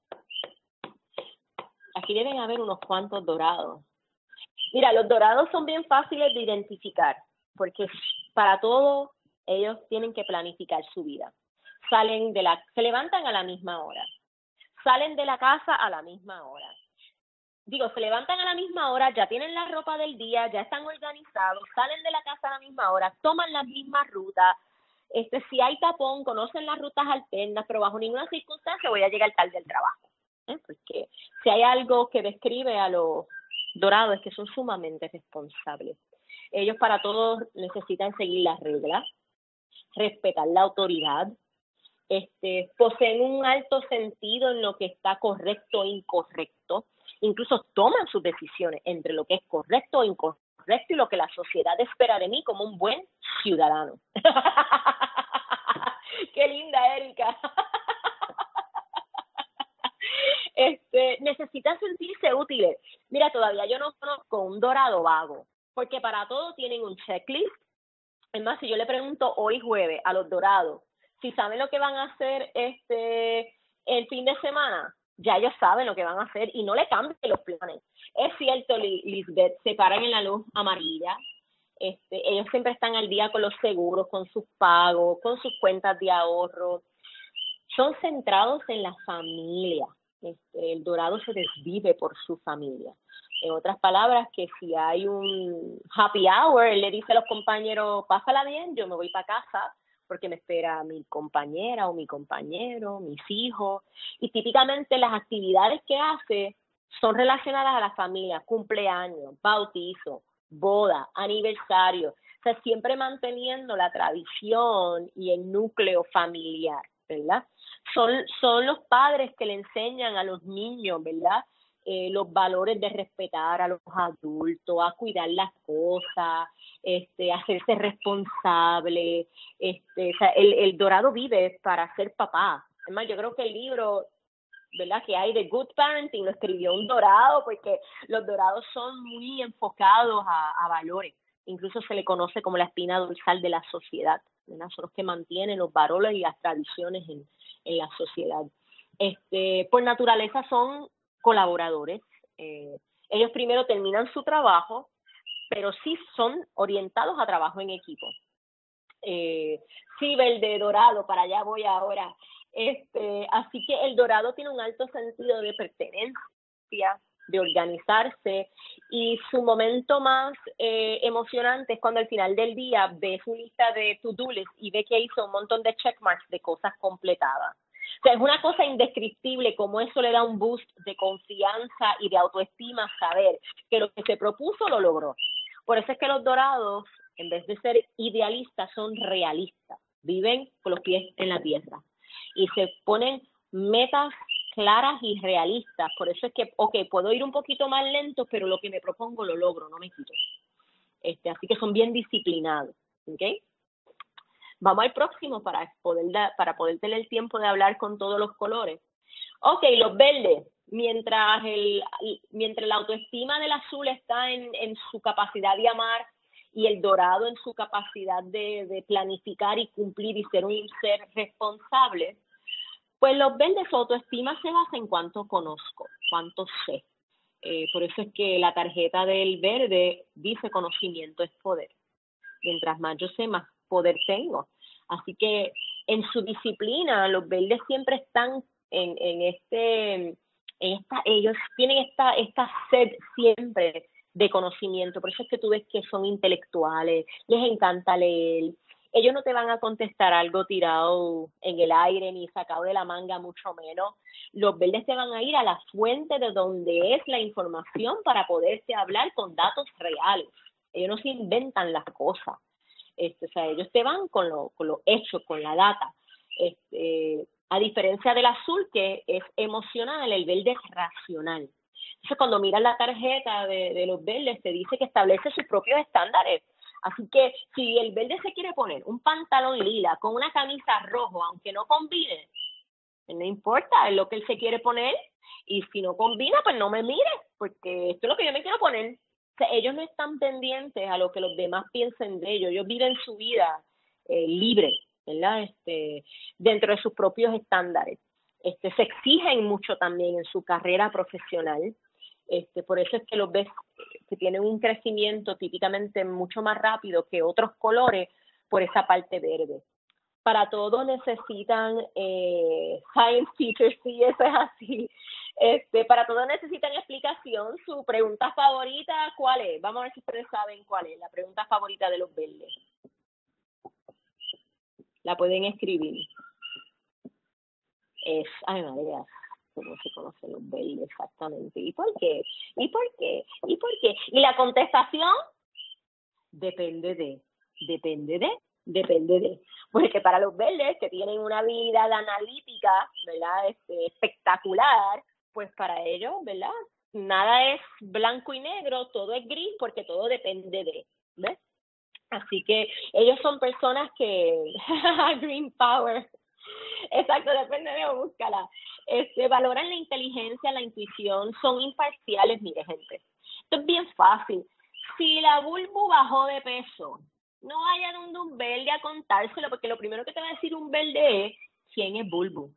Aquí deben haber unos cuantos dorados. Mira, los dorados son bien fáciles de identificar, porque para todo ellos tienen que planificar su vida. Salen de la, se levantan a la misma hora, salen de la casa a la misma hora. Digo, se levantan a la misma hora, ya tienen la ropa del día, ya están organizados, salen de la casa a la misma hora, toman las mismas rutas. Este, si hay tapón, conocen las rutas alternas, pero bajo ninguna circunstancia voy a llegar tarde al trabajo. ¿eh? Porque si hay algo que describe a los dorados es que son sumamente responsables. Ellos para todos necesitan seguir las reglas, respetar la autoridad, este, poseen un alto sentido en lo que está correcto e incorrecto, incluso toman sus decisiones entre lo que es correcto o incorrecto y lo que la sociedad espera de mí como un buen ciudadano. ¡Qué linda, Erika! Este, necesitan sentirse útiles. Mira, todavía yo no conozco un dorado vago, porque para todo tienen un checklist. Es más, si yo le pregunto hoy jueves a los dorados si saben lo que van a hacer este el fin de semana, ya ellos saben lo que van a hacer y no le cambian los planes. Es cierto, Lisbeth, se paran en la luz amarilla. Este, ellos siempre están al día con los seguros, con sus pagos, con sus cuentas de ahorro. Son centrados en la familia. Este, el dorado se desvive por su familia. En otras palabras, que si hay un happy hour, él le dice a los compañeros, pásala bien, yo me voy para casa, porque me espera mi compañera o mi compañero, mis hijos. Y típicamente las actividades que hace son relacionadas a la familia, cumpleaños, bautizo, boda, aniversario. O sea, siempre manteniendo la tradición y el núcleo familiar, ¿verdad? Son, son los padres que le enseñan a los niños, ¿verdad? eh, los valores de respetar a los adultos, a cuidar las cosas, este, hacerse responsable. Este, o sea, el, el dorado vive para ser papá. Además, yo creo que el libro, ¿verdad?, que hay de Good Parenting lo escribió un dorado, porque los dorados son muy enfocados a, a valores. Incluso se le conoce como la espina dorsal de la sociedad, ¿verdad? Son los que mantienen los valores y las tradiciones en, en la sociedad. Este, por naturaleza son colaboradores. Eh, ellos primero terminan su trabajo, pero sí son orientados a trabajo en equipo. Eh, sí, verde, dorado, para allá voy ahora. Este, así que el dorado tiene un alto sentido de pertenencia, de organizarse, y su momento más eh, emocionante es cuando al final del día ve su lista de to-do list y ve que hizo un montón de checkmarks de cosas completadas. O sea, es una cosa indescriptible cómo eso le da un boost de confianza y de autoestima, saber que lo que se propuso lo logró. Por eso es que los dorados, en vez de ser idealistas, son realistas. Viven con los pies en la tierra y se ponen metas claras y realistas. Por eso es que, ok, puedo ir un poquito más lento, pero lo que me propongo lo logro, no me quito. Este, así que son bien disciplinados, ¿ok? Vamos al próximo para poder, da, para poder tener el tiempo de hablar con todos los colores. Ok, los verdes. Mientras, el, mientras la autoestima del azul está en, en su capacidad de amar y el dorado en su capacidad de, de planificar y cumplir y ser un ser responsable, pues los verdes, su autoestima se basa en cuánto conozco, cuánto sé. Eh, por eso es que la tarjeta del verde dice conocimiento es poder. Mientras más yo sé, más poder tengo. Así que en su disciplina, los verdes siempre están en, en este, en esta, ellos tienen esta, esta sed siempre de conocimiento. Por eso es que tú ves que son intelectuales, les encanta leer. Ellos no te van a contestar algo tirado en el aire ni sacado de la manga, mucho menos. Los verdes te van a ir a la fuente de donde es la información para poderse hablar con datos reales. Ellos no se inventan las cosas. Este, o sea, ellos te van con lo, con lo hecho, con la data. Este, a diferencia del azul, que es emocional, el verde es racional. Entonces, cuando miras la tarjeta de, de los verdes, te dice que establece sus propios estándares. Así que si el verde se quiere poner un pantalón lila con una camisa roja, aunque no combine, no importa, es lo que él se quiere poner, y si no combina, pues no me mire, porque esto es lo que yo me quiero poner. O sea, ellos no están pendientes a lo que los demás piensen de ellos, ellos viven su vida eh, libre, ¿verdad? Este, dentro de sus propios estándares. Este, se exigen mucho también en su carrera profesional. Este, por eso es que los ves que tienen un crecimiento típicamente mucho más rápido que otros colores por esa parte verde. Para todo necesitan eh, science teachers, sí, eso es así. Este, para todo necesitan explicación. Su pregunta favorita, ¿cuál es? Vamos a ver si ustedes saben cuál es la pregunta favorita de los verdes. La pueden escribir. Es, ay, madre, cómo se conocen los verdes exactamente. ¿Y por qué? ¿Y por qué? ¿Y por qué? Y la contestación depende de, depende de, depende de. Porque para los verdes que tienen una habilidad analítica, ¿verdad? Este, espectacular, pues para ellos, ¿verdad? Nada es blanco y negro, todo es gris porque todo depende de, ¿ves? Así que ellos son personas que, green power, exacto, depende de, búscala, este, valoran la inteligencia, la intuición, son imparciales, mire gente, esto es bien fácil. Si la Bulbu bajó de peso, no vaya donde un verde a contárselo, porque lo primero que te va a decir un verde es quién es Bulbu.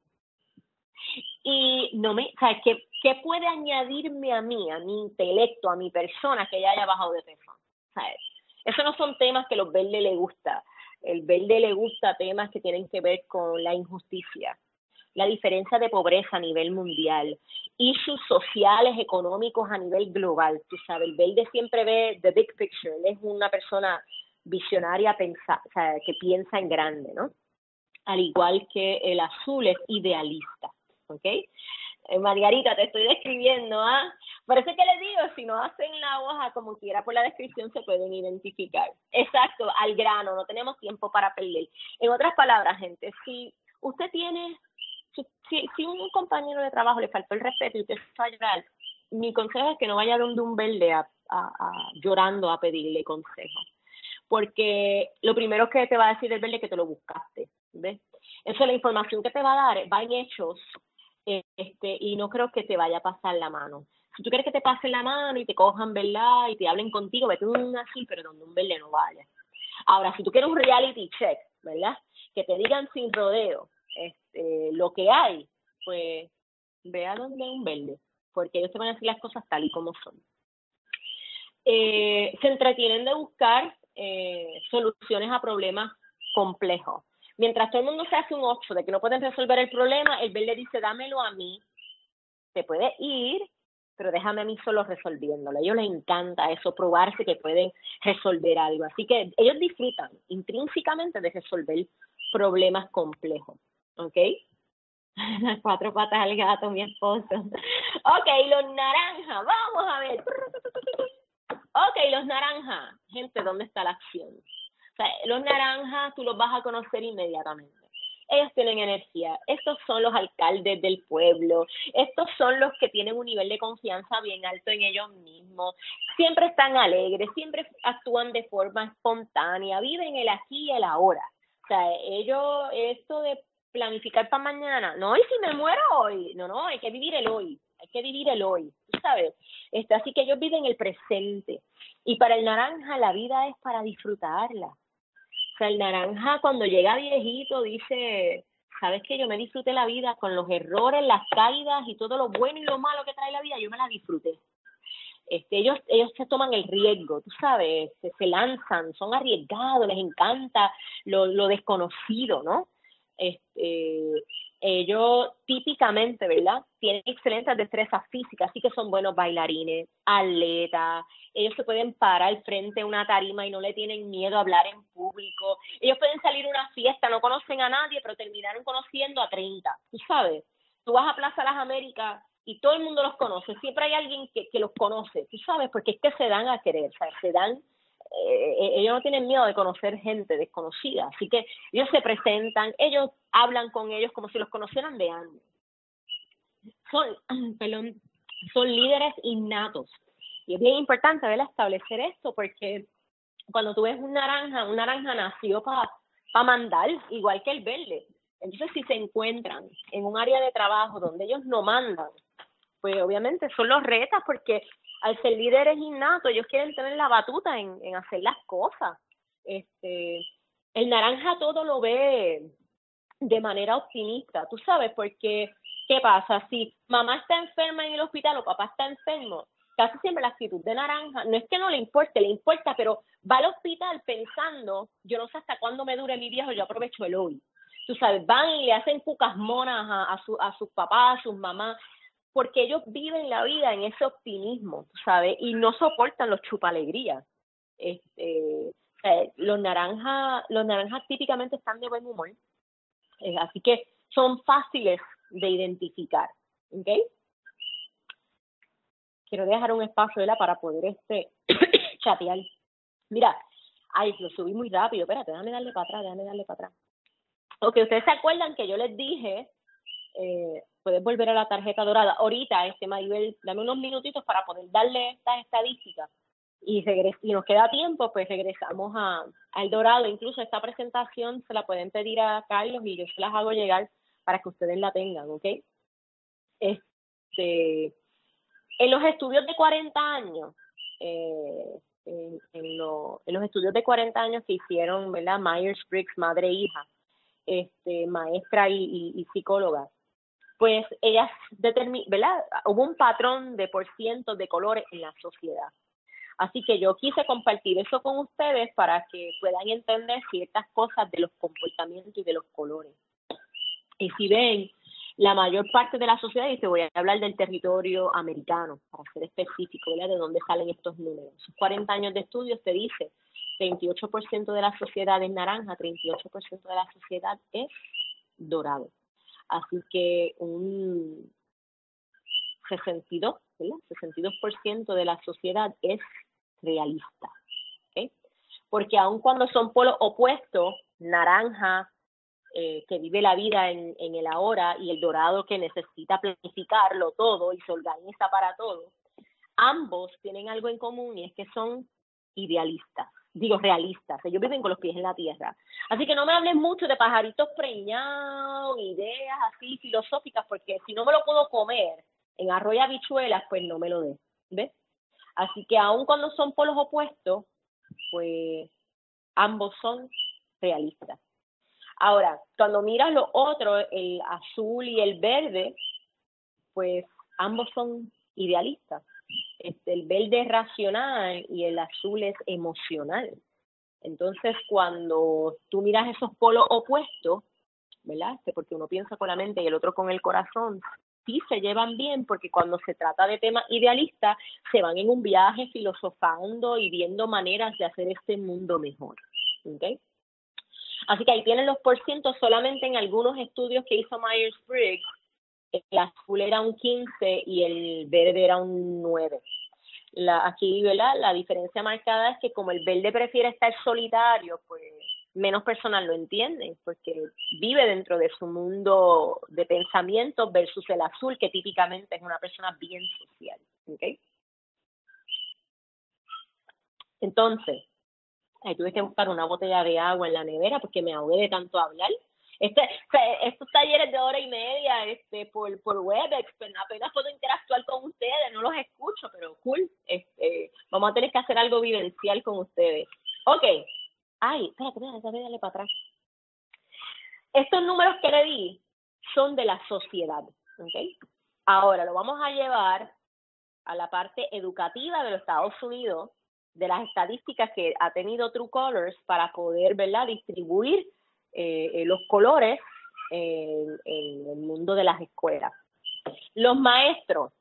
Y no me, ¿sabes qué, qué puede añadirme a mí, a mi intelecto, a mi persona que ya haya bajado de peso? ¿Sabes? Esos no son temas que a los verdes les gusta. El verde le gusta temas que tienen que ver con la injusticia, la diferencia de pobreza a nivel mundial, issues sociales, económicos a nivel global. Tú sabes, el verde siempre ve the big picture. Él es una persona visionaria, pensa, o sea, que piensa en grande, ¿no? Al igual que el azul es idealista, ¿ok? Eh, Margarita, te estoy describiendo, ¿ah? ¿eh? Por eso es que les digo, si no hacen la hoja como quiera por la descripción se pueden identificar. Exacto, al grano, no tenemos tiempo para perder. En otras palabras, gente, si usted tiene, si, si, si un compañero de trabajo le faltó el respeto y usted se va a llorar, mi consejo es que no vaya donde un verde a, a, a, llorando a pedirle consejo. Porque lo primero que te va a decir el verde es que te lo buscaste, ¿ves? Eso, la información que te va a dar va en hechos, este, y no creo que te vaya a pasar la mano. Si tú quieres que te pasen la mano y te cojan, ¿verdad? Y te hablen contigo, vete un así, pero donde un verde no vaya. Ahora, si tú quieres un reality check, ¿verdad? Que te digan sin rodeo este, lo que hay, pues ve a donde un verde, porque ellos te van a decir las cosas tal y como son. Eh, se entretienen de buscar eh, soluciones a problemas complejos. Mientras todo el mundo se hace un ocho de que no pueden resolver el problema, el verde dice, dámelo a mí, te puede ir, pero déjame a mí solo resolviéndolo. A ellos les encanta eso, probarse que pueden resolver algo. Así que ellos disfrutan intrínsecamente de resolver problemas complejos. ¿Ok? Las cuatro patas al gato, mi esposo. Ok, los naranjas, vamos a ver. Ok, los naranjas. Gente, ¿dónde está la acción? O sea, los naranjas tú los vas a conocer inmediatamente. Ellos tienen energía. Estos son los alcaldes del pueblo. Estos son los que tienen un nivel de confianza bien alto en ellos mismos. Siempre están alegres, siempre actúan de forma espontánea, viven el aquí y el ahora. O sea, ellos, esto de planificar para mañana, no, y si me muero hoy, no, no, hay que vivir el hoy, hay que vivir el hoy, tú sabes. Este, así que ellos viven el presente. Y para el naranja la vida es para disfrutarla. O sea, el naranja cuando llega viejito dice, ¿sabes qué? Yo me disfruté la vida con los errores, las caídas y todo lo bueno y lo malo que trae la vida, yo me la disfruté. Este, ellos, ellos se toman el riesgo, tú sabes, se, se lanzan, son arriesgados, les encanta lo, lo desconocido, ¿no? Este, ellos típicamente, ¿verdad? Tienen excelentes destrezas físicas, así que son buenos bailarines, atletas, ellos se pueden parar frente a una tarima y no le tienen miedo a hablar en público, ellos pueden salir a una fiesta, no conocen a nadie, pero terminaron conociendo a treinta, tú sabes, tú vas a Plaza Las Américas y todo el mundo los conoce, siempre hay alguien que, que los conoce, tú sabes, porque es que se dan a querer, o sea, se dan, eh, ellos no tienen miedo de conocer gente desconocida, así que ellos se presentan, ellos hablan con ellos como si los conocieran de años. Son, perdón, son líderes innatos, y es bien importante, ¿verdad?, establecer esto, porque cuando tú ves un naranja, un naranja nació para pa mandar, igual que el verde. Entonces, si se encuentran en un área de trabajo donde ellos no mandan, pues obviamente son los retas, porque al ser líderes innatos, ellos quieren tener la batuta en, en hacer las cosas. Este, el naranja todo lo ve de manera optimista, tú sabes, porque ¿qué pasa? Si mamá está enferma en el hospital o papá está enfermo, casi siempre la actitud de naranja, no es que no le importe, le importa, pero va al hospital pensando, yo no sé hasta cuándo me dure mi viejo, yo aprovecho el hoy. Tú sabes, van y le hacen cucas monas a, a, su, a sus papás, a sus mamás, porque ellos viven la vida en ese optimismo, tú sabes, y no soportan los chupalegrías. Este, o sea, los naranjas, los naranjas típicamente están de buen humor, eh, así que son fáciles de identificar, ¿ok? Quiero dejar un espacio, ¿verdad?, para poder este chatear. Mira, ay, lo subí muy rápido, espérate, déjame darle para atrás, déjame darle para atrás. Ok, ustedes se acuerdan que yo les dije, eh, puedes volver a la tarjeta dorada. Ahorita, este Maribel, dame unos minutitos para poder darle estas estadísticas y, regres y nos queda tiempo, pues regresamos a, al dorado. Incluso esta presentación se la pueden pedir a Carlos y yo se las hago llegar para que ustedes la tengan, ¿ok? Este, en los estudios de cuarenta años, eh, en, en, lo, en los estudios de cuarenta años que hicieron, ¿verdad?, Myers-Briggs, madre e hija, este, maestra y, y, y psicóloga, pues ellas determinaron, ¿verdad?, hubo un patrón de por ciento de colores en la sociedad. Así que yo quise compartir eso con ustedes para que puedan entender ciertas cosas de los comportamientos y de los colores. Y si ven, la mayor parte de la sociedad, y te voy a hablar del territorio americano, para ser específico, ¿verdad?, de dónde salen estos números. Esos cuarenta años de estudios te dice treinta y ocho por ciento de la sociedad es naranja, treinta y ocho por ciento de la sociedad es dorado. Así que un sesenta y dos, ¿verdad?, sesenta y dos por ciento de la sociedad es realista, ¿okay? Porque aun cuando son polos opuestos, naranja, eh, que vive la vida en, en el ahora, y el dorado que necesita planificarlo todo y se organiza para todo, ambos tienen algo en común y es que son idealistas, digo realistas, ellos viven con los pies en la tierra. Así que no me hables mucho de pajaritos preñados, ideas así filosóficas, porque si no me lo puedo comer en arroz y habichuelas, pues no me lo des, ¿ves? Así que aun cuando son polos opuestos, pues ambos son realistas. Ahora, cuando miras los otros, el azul y el verde, pues ambos son idealistas. Este, el verde es racional y el azul es emocional. Entonces, cuando tú miras esos polos opuestos, ¿verdad? Este, porque uno piensa con la mente y el otro con el corazón, sí se llevan bien porque cuando se trata de temas idealistas, se van en un viaje filosofando y viendo maneras de hacer este mundo mejor. ¿Okay? Así que ahí tienen los porcientos solamente en algunos estudios que hizo Myers-Briggs. El azul era un quince y el verde era un nueve. La, aquí, ¿verdad? La diferencia marcada es que como el verde prefiere estar solitario, pues menos personas lo entienden, porque vive dentro de su mundo de pensamiento versus el azul, que típicamente es una persona bien social. ¿Okay? Entonces, ahí tuve que buscar una botella de agua en la nevera porque me ahogué de tanto hablar. Este, estos talleres de hora y media este, por, por Webex, pues apenas puedo interactuar con ustedes, no los escucho, pero cool. Este, vamos a tener que hacer algo vivencial con ustedes. Ok. Ay, espérate, espérate, dale para atrás. Estos números que le di son de la sociedad. ¿Okay? Ahora lo vamos a llevar a la parte educativa de los Estados Unidos, de las estadísticas que ha tenido True Colors para poder, ¿verdad?, distribuir eh, los colores en, en el mundo de las escuelas. Los maestros,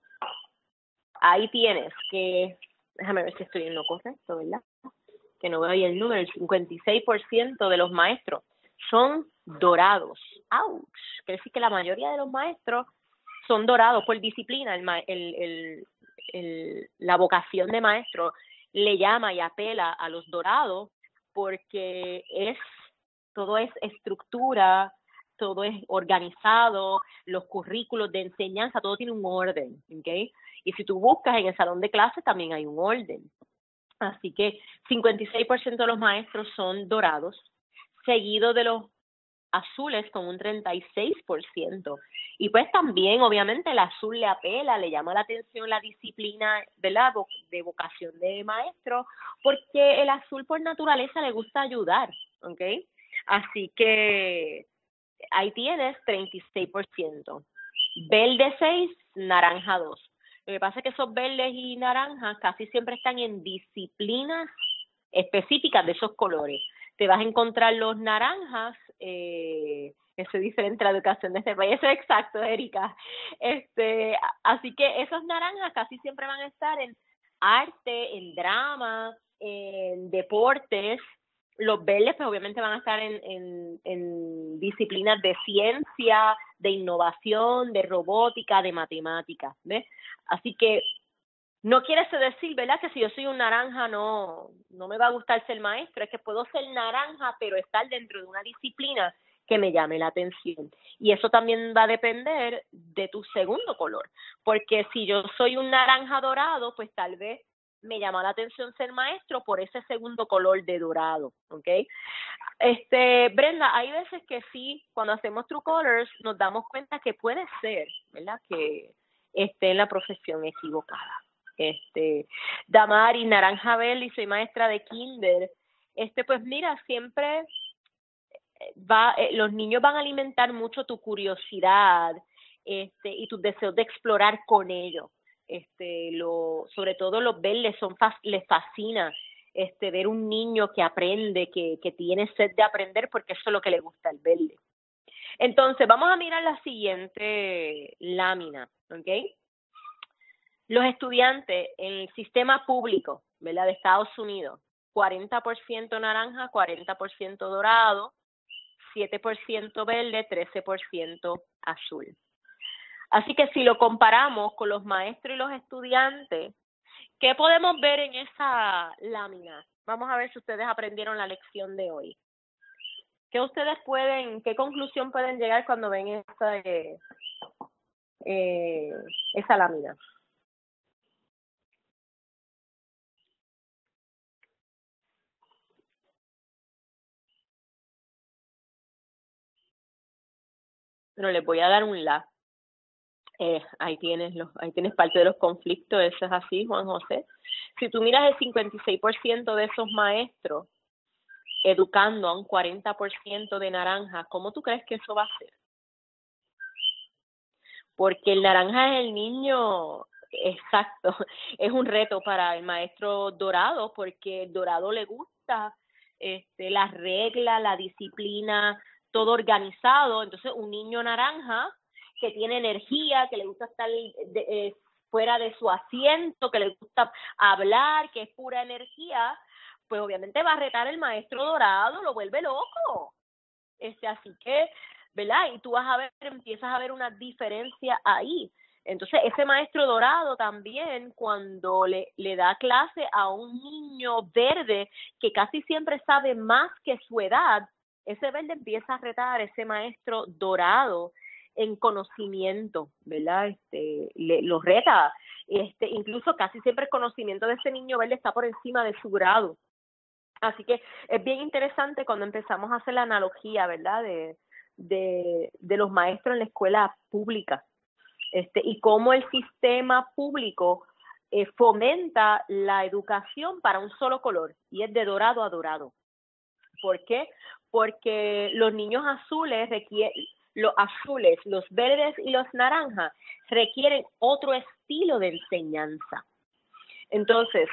ahí tienes que, déjame ver si estoy en lo correcto, ¿verdad? Que no veo ahí el número, el cincuenta y seis por ciento de los maestros son dorados. ¡Auch! Quiere decir que la mayoría de los maestros son dorados por disciplina. El, el, el, el, la vocación de maestro le llama y apela a los dorados porque es todo es estructura, todo es organizado, los currículos de enseñanza, todo tiene un orden, ¿okay? Y si tú buscas en el salón de clase también hay un orden. Así que cincuenta y seis por ciento de los maestros son dorados, seguido de los azules con un treinta y seis por ciento. Y pues también, obviamente, el azul le apela, le llama la atención la disciplina, ¿verdad?, de vocación de maestro, porque el azul por naturaleza le gusta ayudar, ¿ok? Así que ahí tienes treinta y seis por ciento. Verde seis, naranja dos. Lo que pasa es que esos verdes y naranjas casi siempre están en disciplinas específicas de esos colores. Te vas a encontrar los naranjas, eh, eso es diferente la educación de este país, eso es exacto, Erika. Este, así que esos naranjas casi siempre van a estar en arte, en drama, en deportes. Los verdes pues obviamente van a estar en, en, en disciplinas de ciencia, de innovación, de robótica, de matemáticas, ¿ves? Así que no quiere decir, ¿verdad?, que si yo soy un naranja no, no me va a gustar ser maestro, es que puedo ser naranja pero estar dentro de una disciplina que me llame la atención. Y eso también va a depender de tu segundo color, porque si yo soy un naranja dorado, pues tal vez me llama la atención ser maestro por ese segundo color de dorado, ¿ok? Este, Brenda, hay veces que sí, cuando hacemos True Colors nos damos cuenta que puede ser, ¿verdad?, que esté en la profesión equivocada. Este, Damari, naranja verde, y soy maestra de kinder. Este, pues mira, siempre va, eh, los niños van a alimentar mucho tu curiosidad, este, y tus deseos de explorar con ellos. Este, lo, sobre todo los verdes son les fascina este ver un niño que aprende, que, que tiene sed de aprender, porque eso es lo que le gusta al verde. Entonces, vamos a mirar la siguiente lámina, ¿ok? Los estudiantes en el sistema público, ¿verdad?, de Estados Unidos, cuarenta por ciento naranja, cuarenta por ciento dorado, siete por ciento verde, trece por ciento azul. Así que si lo comparamos con los maestros y los estudiantes, ¿qué podemos ver en esa lámina? Vamos a ver si ustedes aprendieron la lección de hoy. ¿Qué ustedes pueden, qué conclusión pueden llegar cuando ven esa, eh, eh, esa lámina? Bueno, les voy a dar un la. Eh, ahí tienes los, ahí tienes parte de los conflictos, eso es así, Juan José. Si tú miras el cincuenta y seis por ciento de esos maestros educando a un cuarenta por ciento de naranja, ¿cómo tú crees que eso va a ser? Porque el naranja es el niño exacto, es un reto para el maestro dorado, porque el dorado le gusta este, las reglas, la disciplina, todo organizado. Entonces, un niño naranja que tiene energía, que le gusta estar de, eh, fuera de su asiento, que le gusta hablar, que es pura energía, pues obviamente va a retar el maestro dorado, lo vuelve loco. Este, así que, ¿verdad? Y tú vas a ver, empiezas a ver una diferencia ahí. Entonces, ese maestro dorado también, cuando le, le da clase a un niño verde que casi siempre sabe más que su edad, ese verde empieza a retar a ese maestro dorado en conocimiento, ¿verdad? Este, le, lo reta. Este, incluso casi siempre el conocimiento de ese niño verde está por encima de su grado. Así que es bien interesante cuando empezamos a hacer la analogía, ¿verdad? De, de, de los maestros en la escuela pública, este, y cómo el sistema público eh, fomenta la educación para un solo color, y es de dorado a dorado. ¿Por qué? Porque los niños azules requieren, los azules, los verdes y los naranjas requieren otro estilo de enseñanza. Entonces,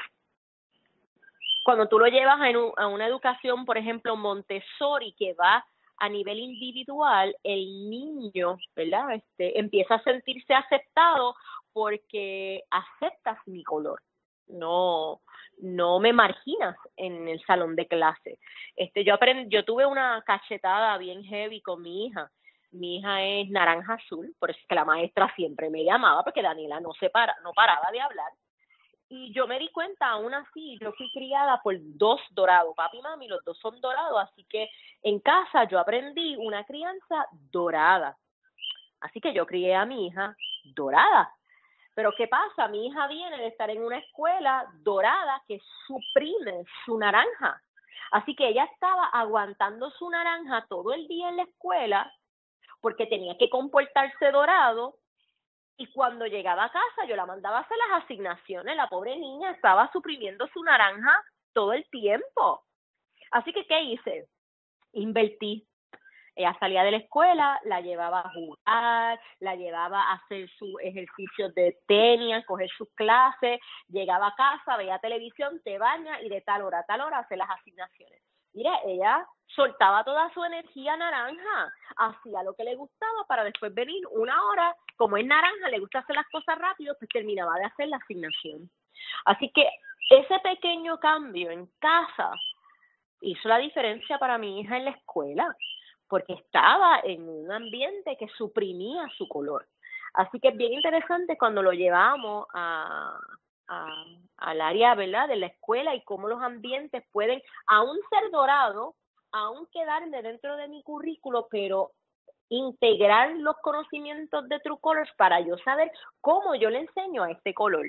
cuando tú lo llevas a, un, a una educación, por ejemplo, Montessori, que va a nivel individual, el niño, ¿verdad? Este, empieza a sentirse aceptado porque aceptas mi color. No, no me marginas en el salón de clase. Este, yo aprendí, yo tuve una cachetada bien heavy con mi hija. Mi hija es naranja azul, por eso es que la maestra siempre me llamaba, porque Daniela no se para, no paraba de hablar. Y yo me di cuenta, aún así, yo fui criada por dos dorados, papi y mami, los dos son dorados, así que en casa yo aprendí una crianza dorada. Así que yo crié a mi hija dorada. Pero ¿qué pasa? Mi hija viene de estar en una escuela dorada que suprime su naranja. Así que ella estaba aguantando su naranja todo el día en la escuela porque tenía que comportarse dorado. Y cuando llegaba a casa, yo la mandaba a hacer las asignaciones. La pobre niña estaba suprimiendo su naranja todo el tiempo. Así que, ¿qué hice? Invertí. Ella salía de la escuela, la llevaba a jugar, la llevaba a hacer sus ejercicios de tenis, a coger sus clases, llegaba a casa, veía televisión, te baña y de tal hora a tal hora hace las asignaciones. Mira, ella soltaba toda su energía naranja, hacía lo que le gustaba para después venir una hora, como es naranja, le gusta hacer las cosas rápido, pues terminaba de hacer la asignación. Así que ese pequeño cambio en casa hizo la diferencia para mi hija en la escuela, porque estaba en un ambiente que suprimía su color. Así que es bien interesante cuando lo llevamos a, a, al área, ¿verdad?, de la escuela, y cómo los ambientes pueden, aún ser dorado, aún quedarme dentro de mi currículo, pero integrar los conocimientos de True Colors para yo saber cómo yo le enseño a este color.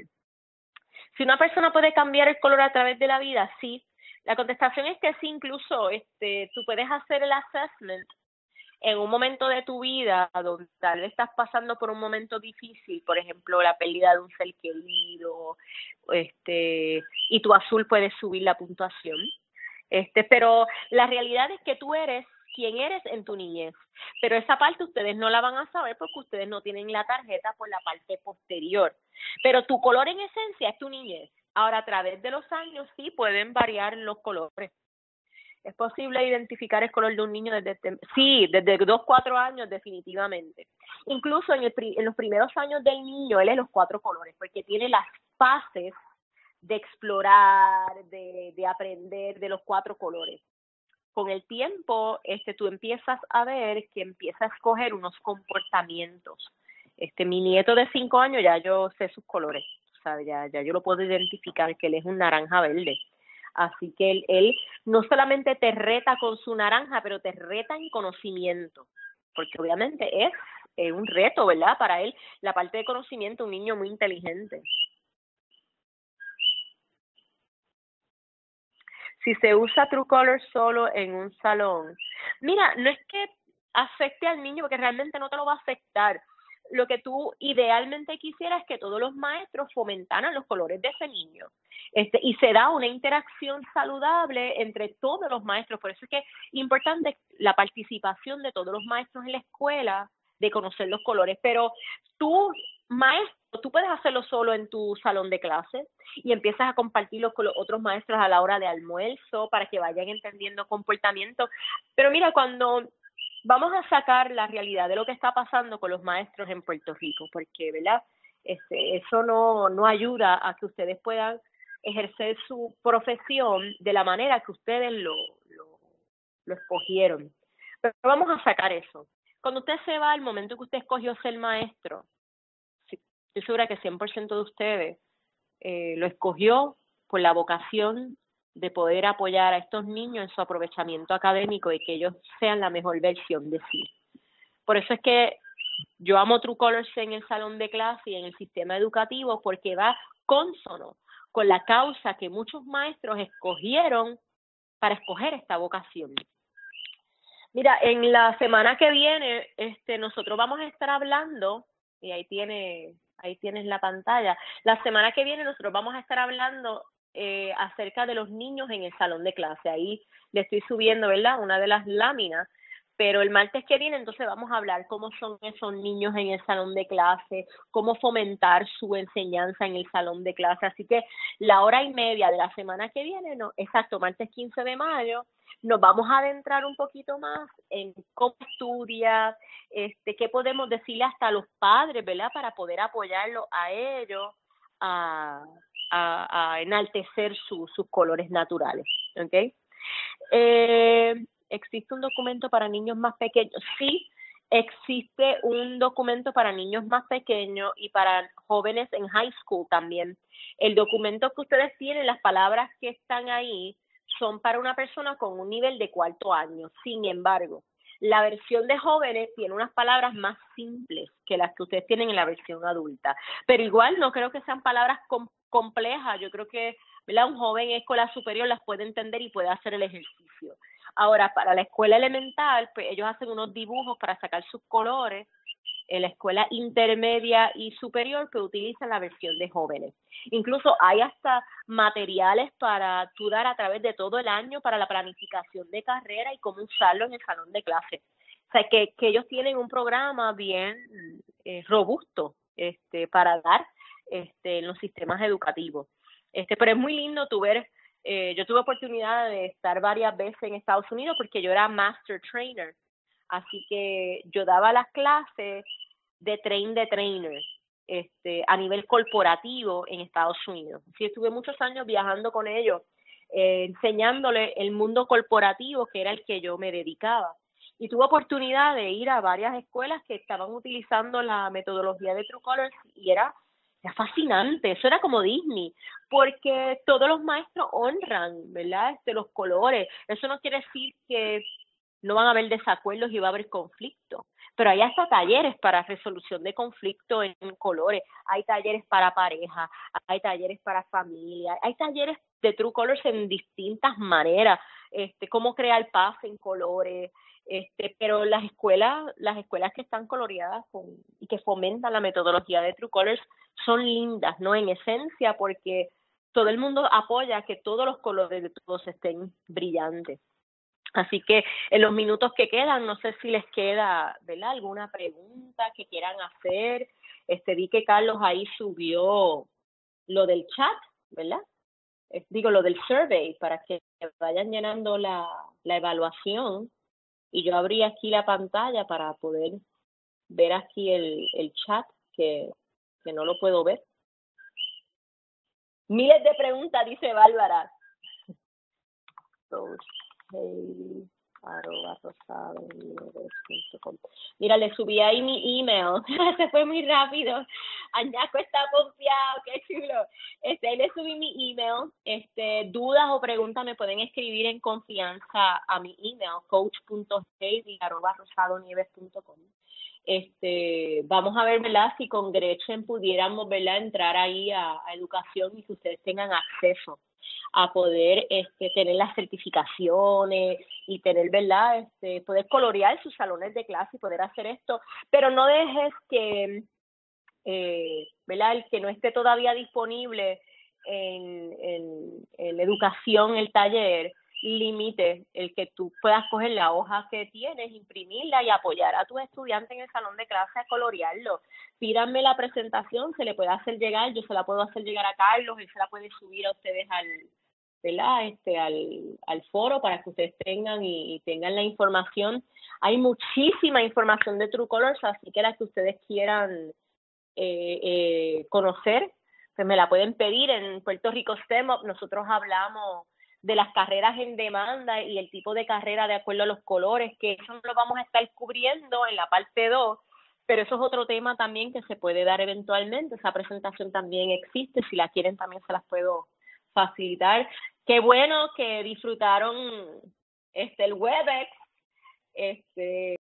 Si una persona puede cambiar el color a través de la vida, sí. La contestación es que sí, incluso este, tú puedes hacer el assessment en un momento de tu vida donde tal vez estás pasando por un momento difícil, por ejemplo, la pérdida de un ser querido, este, y tu azul puede subir la puntuación. Este, pero la realidad es que tú eres quien eres en tu niñez, pero esa parte ustedes no la van a saber porque ustedes no tienen la tarjeta por la parte posterior, pero tu color en esencia es tu niñez. Ahora, a través de los años sí pueden variar los colores. ¿Es posible identificar el color de un niño desde, sí, desde dos, cuatro años definitivamente? Incluso en, el, en los primeros años del niño, él es los cuatro colores, porque tiene las fases de explorar, de, de aprender de los cuatro colores. Con el tiempo, este, tú empiezas a ver que empieza a escoger unos comportamientos. Este, mi nieto de cinco años ya yo sé sus colores, o sea, ya, ya yo lo puedo identificar que él es un naranja verde. Así que él, él no solamente te reta con su naranja, pero te reta en conocimiento, porque obviamente es, es un reto, ¿verdad? Para él, la parte de conocimiento, un niño muy inteligente. Si se usa True Colors solo en un salón, mira, no es que afecte al niño, porque realmente no te lo va a afectar. Lo que tú idealmente quisieras es que todos los maestros fomentaran los colores de ese niño. Este, y se da una interacción saludable entre todos los maestros. Por eso es que es importante la participación de todos los maestros en la escuela, de conocer los colores. Pero tú, maestro, tú puedes hacerlo solo en tu salón de clase y empiezas a compartirlo con los otros maestros a la hora de almuerzo para que vayan entendiendo comportamiento. Pero mira, cuando vamos a sacar la realidad de lo que está pasando con los maestros en Puerto Rico, porque, ¿verdad? Este, eso no, no ayuda a que ustedes puedan ejercer su profesión de la manera que ustedes lo, lo, lo escogieron. Pero vamos a sacar eso. Cuando usted se va, al momento que usted escogió ser maestro, estoy segura que cien por ciento de ustedes eh, lo escogió por la vocación de poder apoyar a estos niños en su aprovechamiento académico y que ellos sean la mejor versión de sí. Por eso es que yo amo True Colors en el salón de clase y en el sistema educativo, porque va cónsono con la causa que muchos maestros escogieron para escoger esta vocación. Mira, en la semana que viene, este, nosotros vamos a estar hablando, y ahí tiene, ahí tienes la pantalla. La semana que viene nosotros vamos a estar hablando eh, acerca de los niños en el salón de clase. Ahí le estoy subiendo, ¿verdad? Una de las láminas. Pero el martes que viene entonces vamos a hablar cómo son esos niños en el salón de clase, cómo fomentar su enseñanza en el salón de clase. Así que la hora y media de la semana que viene, no, exacto, martes quince de mayo, nos vamos a adentrar un poquito más en cómo estudia, este, qué podemos decirle hasta a los padres, ¿verdad? Para poder apoyarlos a ellos a, a, a enaltecer su, sus colores naturales, ¿ok? Eh, ¿Existe un documento para niños más pequeños? Sí, existe un documento para niños más pequeños y para jóvenes en high school también. El documento que ustedes tienen, las palabras que están ahí, son para una persona con un nivel de cuarto año. Sin embargo, la versión de jóvenes tiene unas palabras más simples que las que ustedes tienen en la versión adulta. Pero igual no creo que sean palabras com complejas. Yo creo que, ¿verdad? Un joven en escuela superior las puede entender y puede hacer el ejercicio. Ahora, para la escuela elemental, pues ellos hacen unos dibujos para sacar sus colores. En la escuela intermedia y superior, que utilizan la versión de jóvenes. Incluso hay hasta materiales para tú dar a través de todo el año para la planificación de carrera y cómo usarlo en el salón de clase. O sea, que, que ellos tienen un programa bien eh, robusto este, para dar este, en los sistemas educativos. Este, pero es muy lindo tu ver, eh, yo tuve oportunidad de estar varias veces en Estados Unidos porque yo era master trainer. Así que yo daba las clases de train de trainer este, a nivel corporativo en Estados Unidos. Así estuve muchos años viajando con ellos, eh, enseñándole el mundo corporativo, que era el que yo me dedicaba. Y tuve oportunidad de ir a varias escuelas que estaban utilizando la metodología de True Colors y era, era fascinante, eso era como Disney, porque todos los maestros honran, ¿verdad? Este, los colores. Eso no quiere decir que no van a haber desacuerdos y va a haber conflictos, pero hay hasta talleres para resolución de conflictos en colores, hay talleres para pareja, hay talleres para familia, hay talleres de True Colors en distintas maneras, este, cómo crear paz en colores, este, pero las escuelas, las escuelas que están coloreadas con, y que fomentan la metodología de True Colors son lindas, ¿no? En esencia, porque todo el mundo apoya que todos los colores de todos estén brillantes. Así que en los minutos que quedan, no sé si les queda, ¿verdad? Alguna pregunta que quieran hacer. Este, vi que Carlos ahí subió lo del chat, ¿verdad? Eh, digo, lo del survey para que vayan llenando la, la evaluación. Y yo abrí aquí la pantalla para poder ver aquí el, el chat, que, que no lo puedo ver. Miles de preguntas, dice Bárbara. Hey, arroba rosado, mira, le subí ahí mi email. Se fue muy rápido. Añaco está pompeado, qué chulo. Este, ahí le subí mi email. Este, dudas o preguntas me pueden escribir en confianza a mi email, coach punto heidi arroba rosado nieves punto com. Este, vamos a ver, ¿verdad? Si con Gretchen pudiéramos, ¿verdad? Entrar ahí a, a educación y que ustedes tengan acceso a poder este, tener las certificaciones y tener, ¿verdad? Este, poder colorear sus salones de clase y poder hacer esto, pero no dejes que, eh, ¿verdad? El que no esté todavía disponible en, en, en educación, el taller, limite el que tú puedas coger la hoja que tienes, imprimirla y apoyar a tus estudiantes en el salón de clase a colorearlo. Pídanme la presentación, se le puede hacer llegar, yo se la puedo hacer llegar a Carlos, él se la puede subir a ustedes al, ¿verdad? Este, al, al foro para que ustedes tengan y, y tengan la información. Hay muchísima información de True Colors, así que la que ustedes quieran eh, eh, conocer, pues me la pueden pedir. En Puerto Rico STEM Up nosotros hablamos de las carreras en demanda y el tipo de carrera de acuerdo a los colores, que eso lo vamos a estar cubriendo en la parte dos, pero eso es otro tema también que se puede dar eventualmente. Esa presentación también existe, si la quieren también se las puedo facilitar. Qué bueno que disfrutaron este el WebEx, este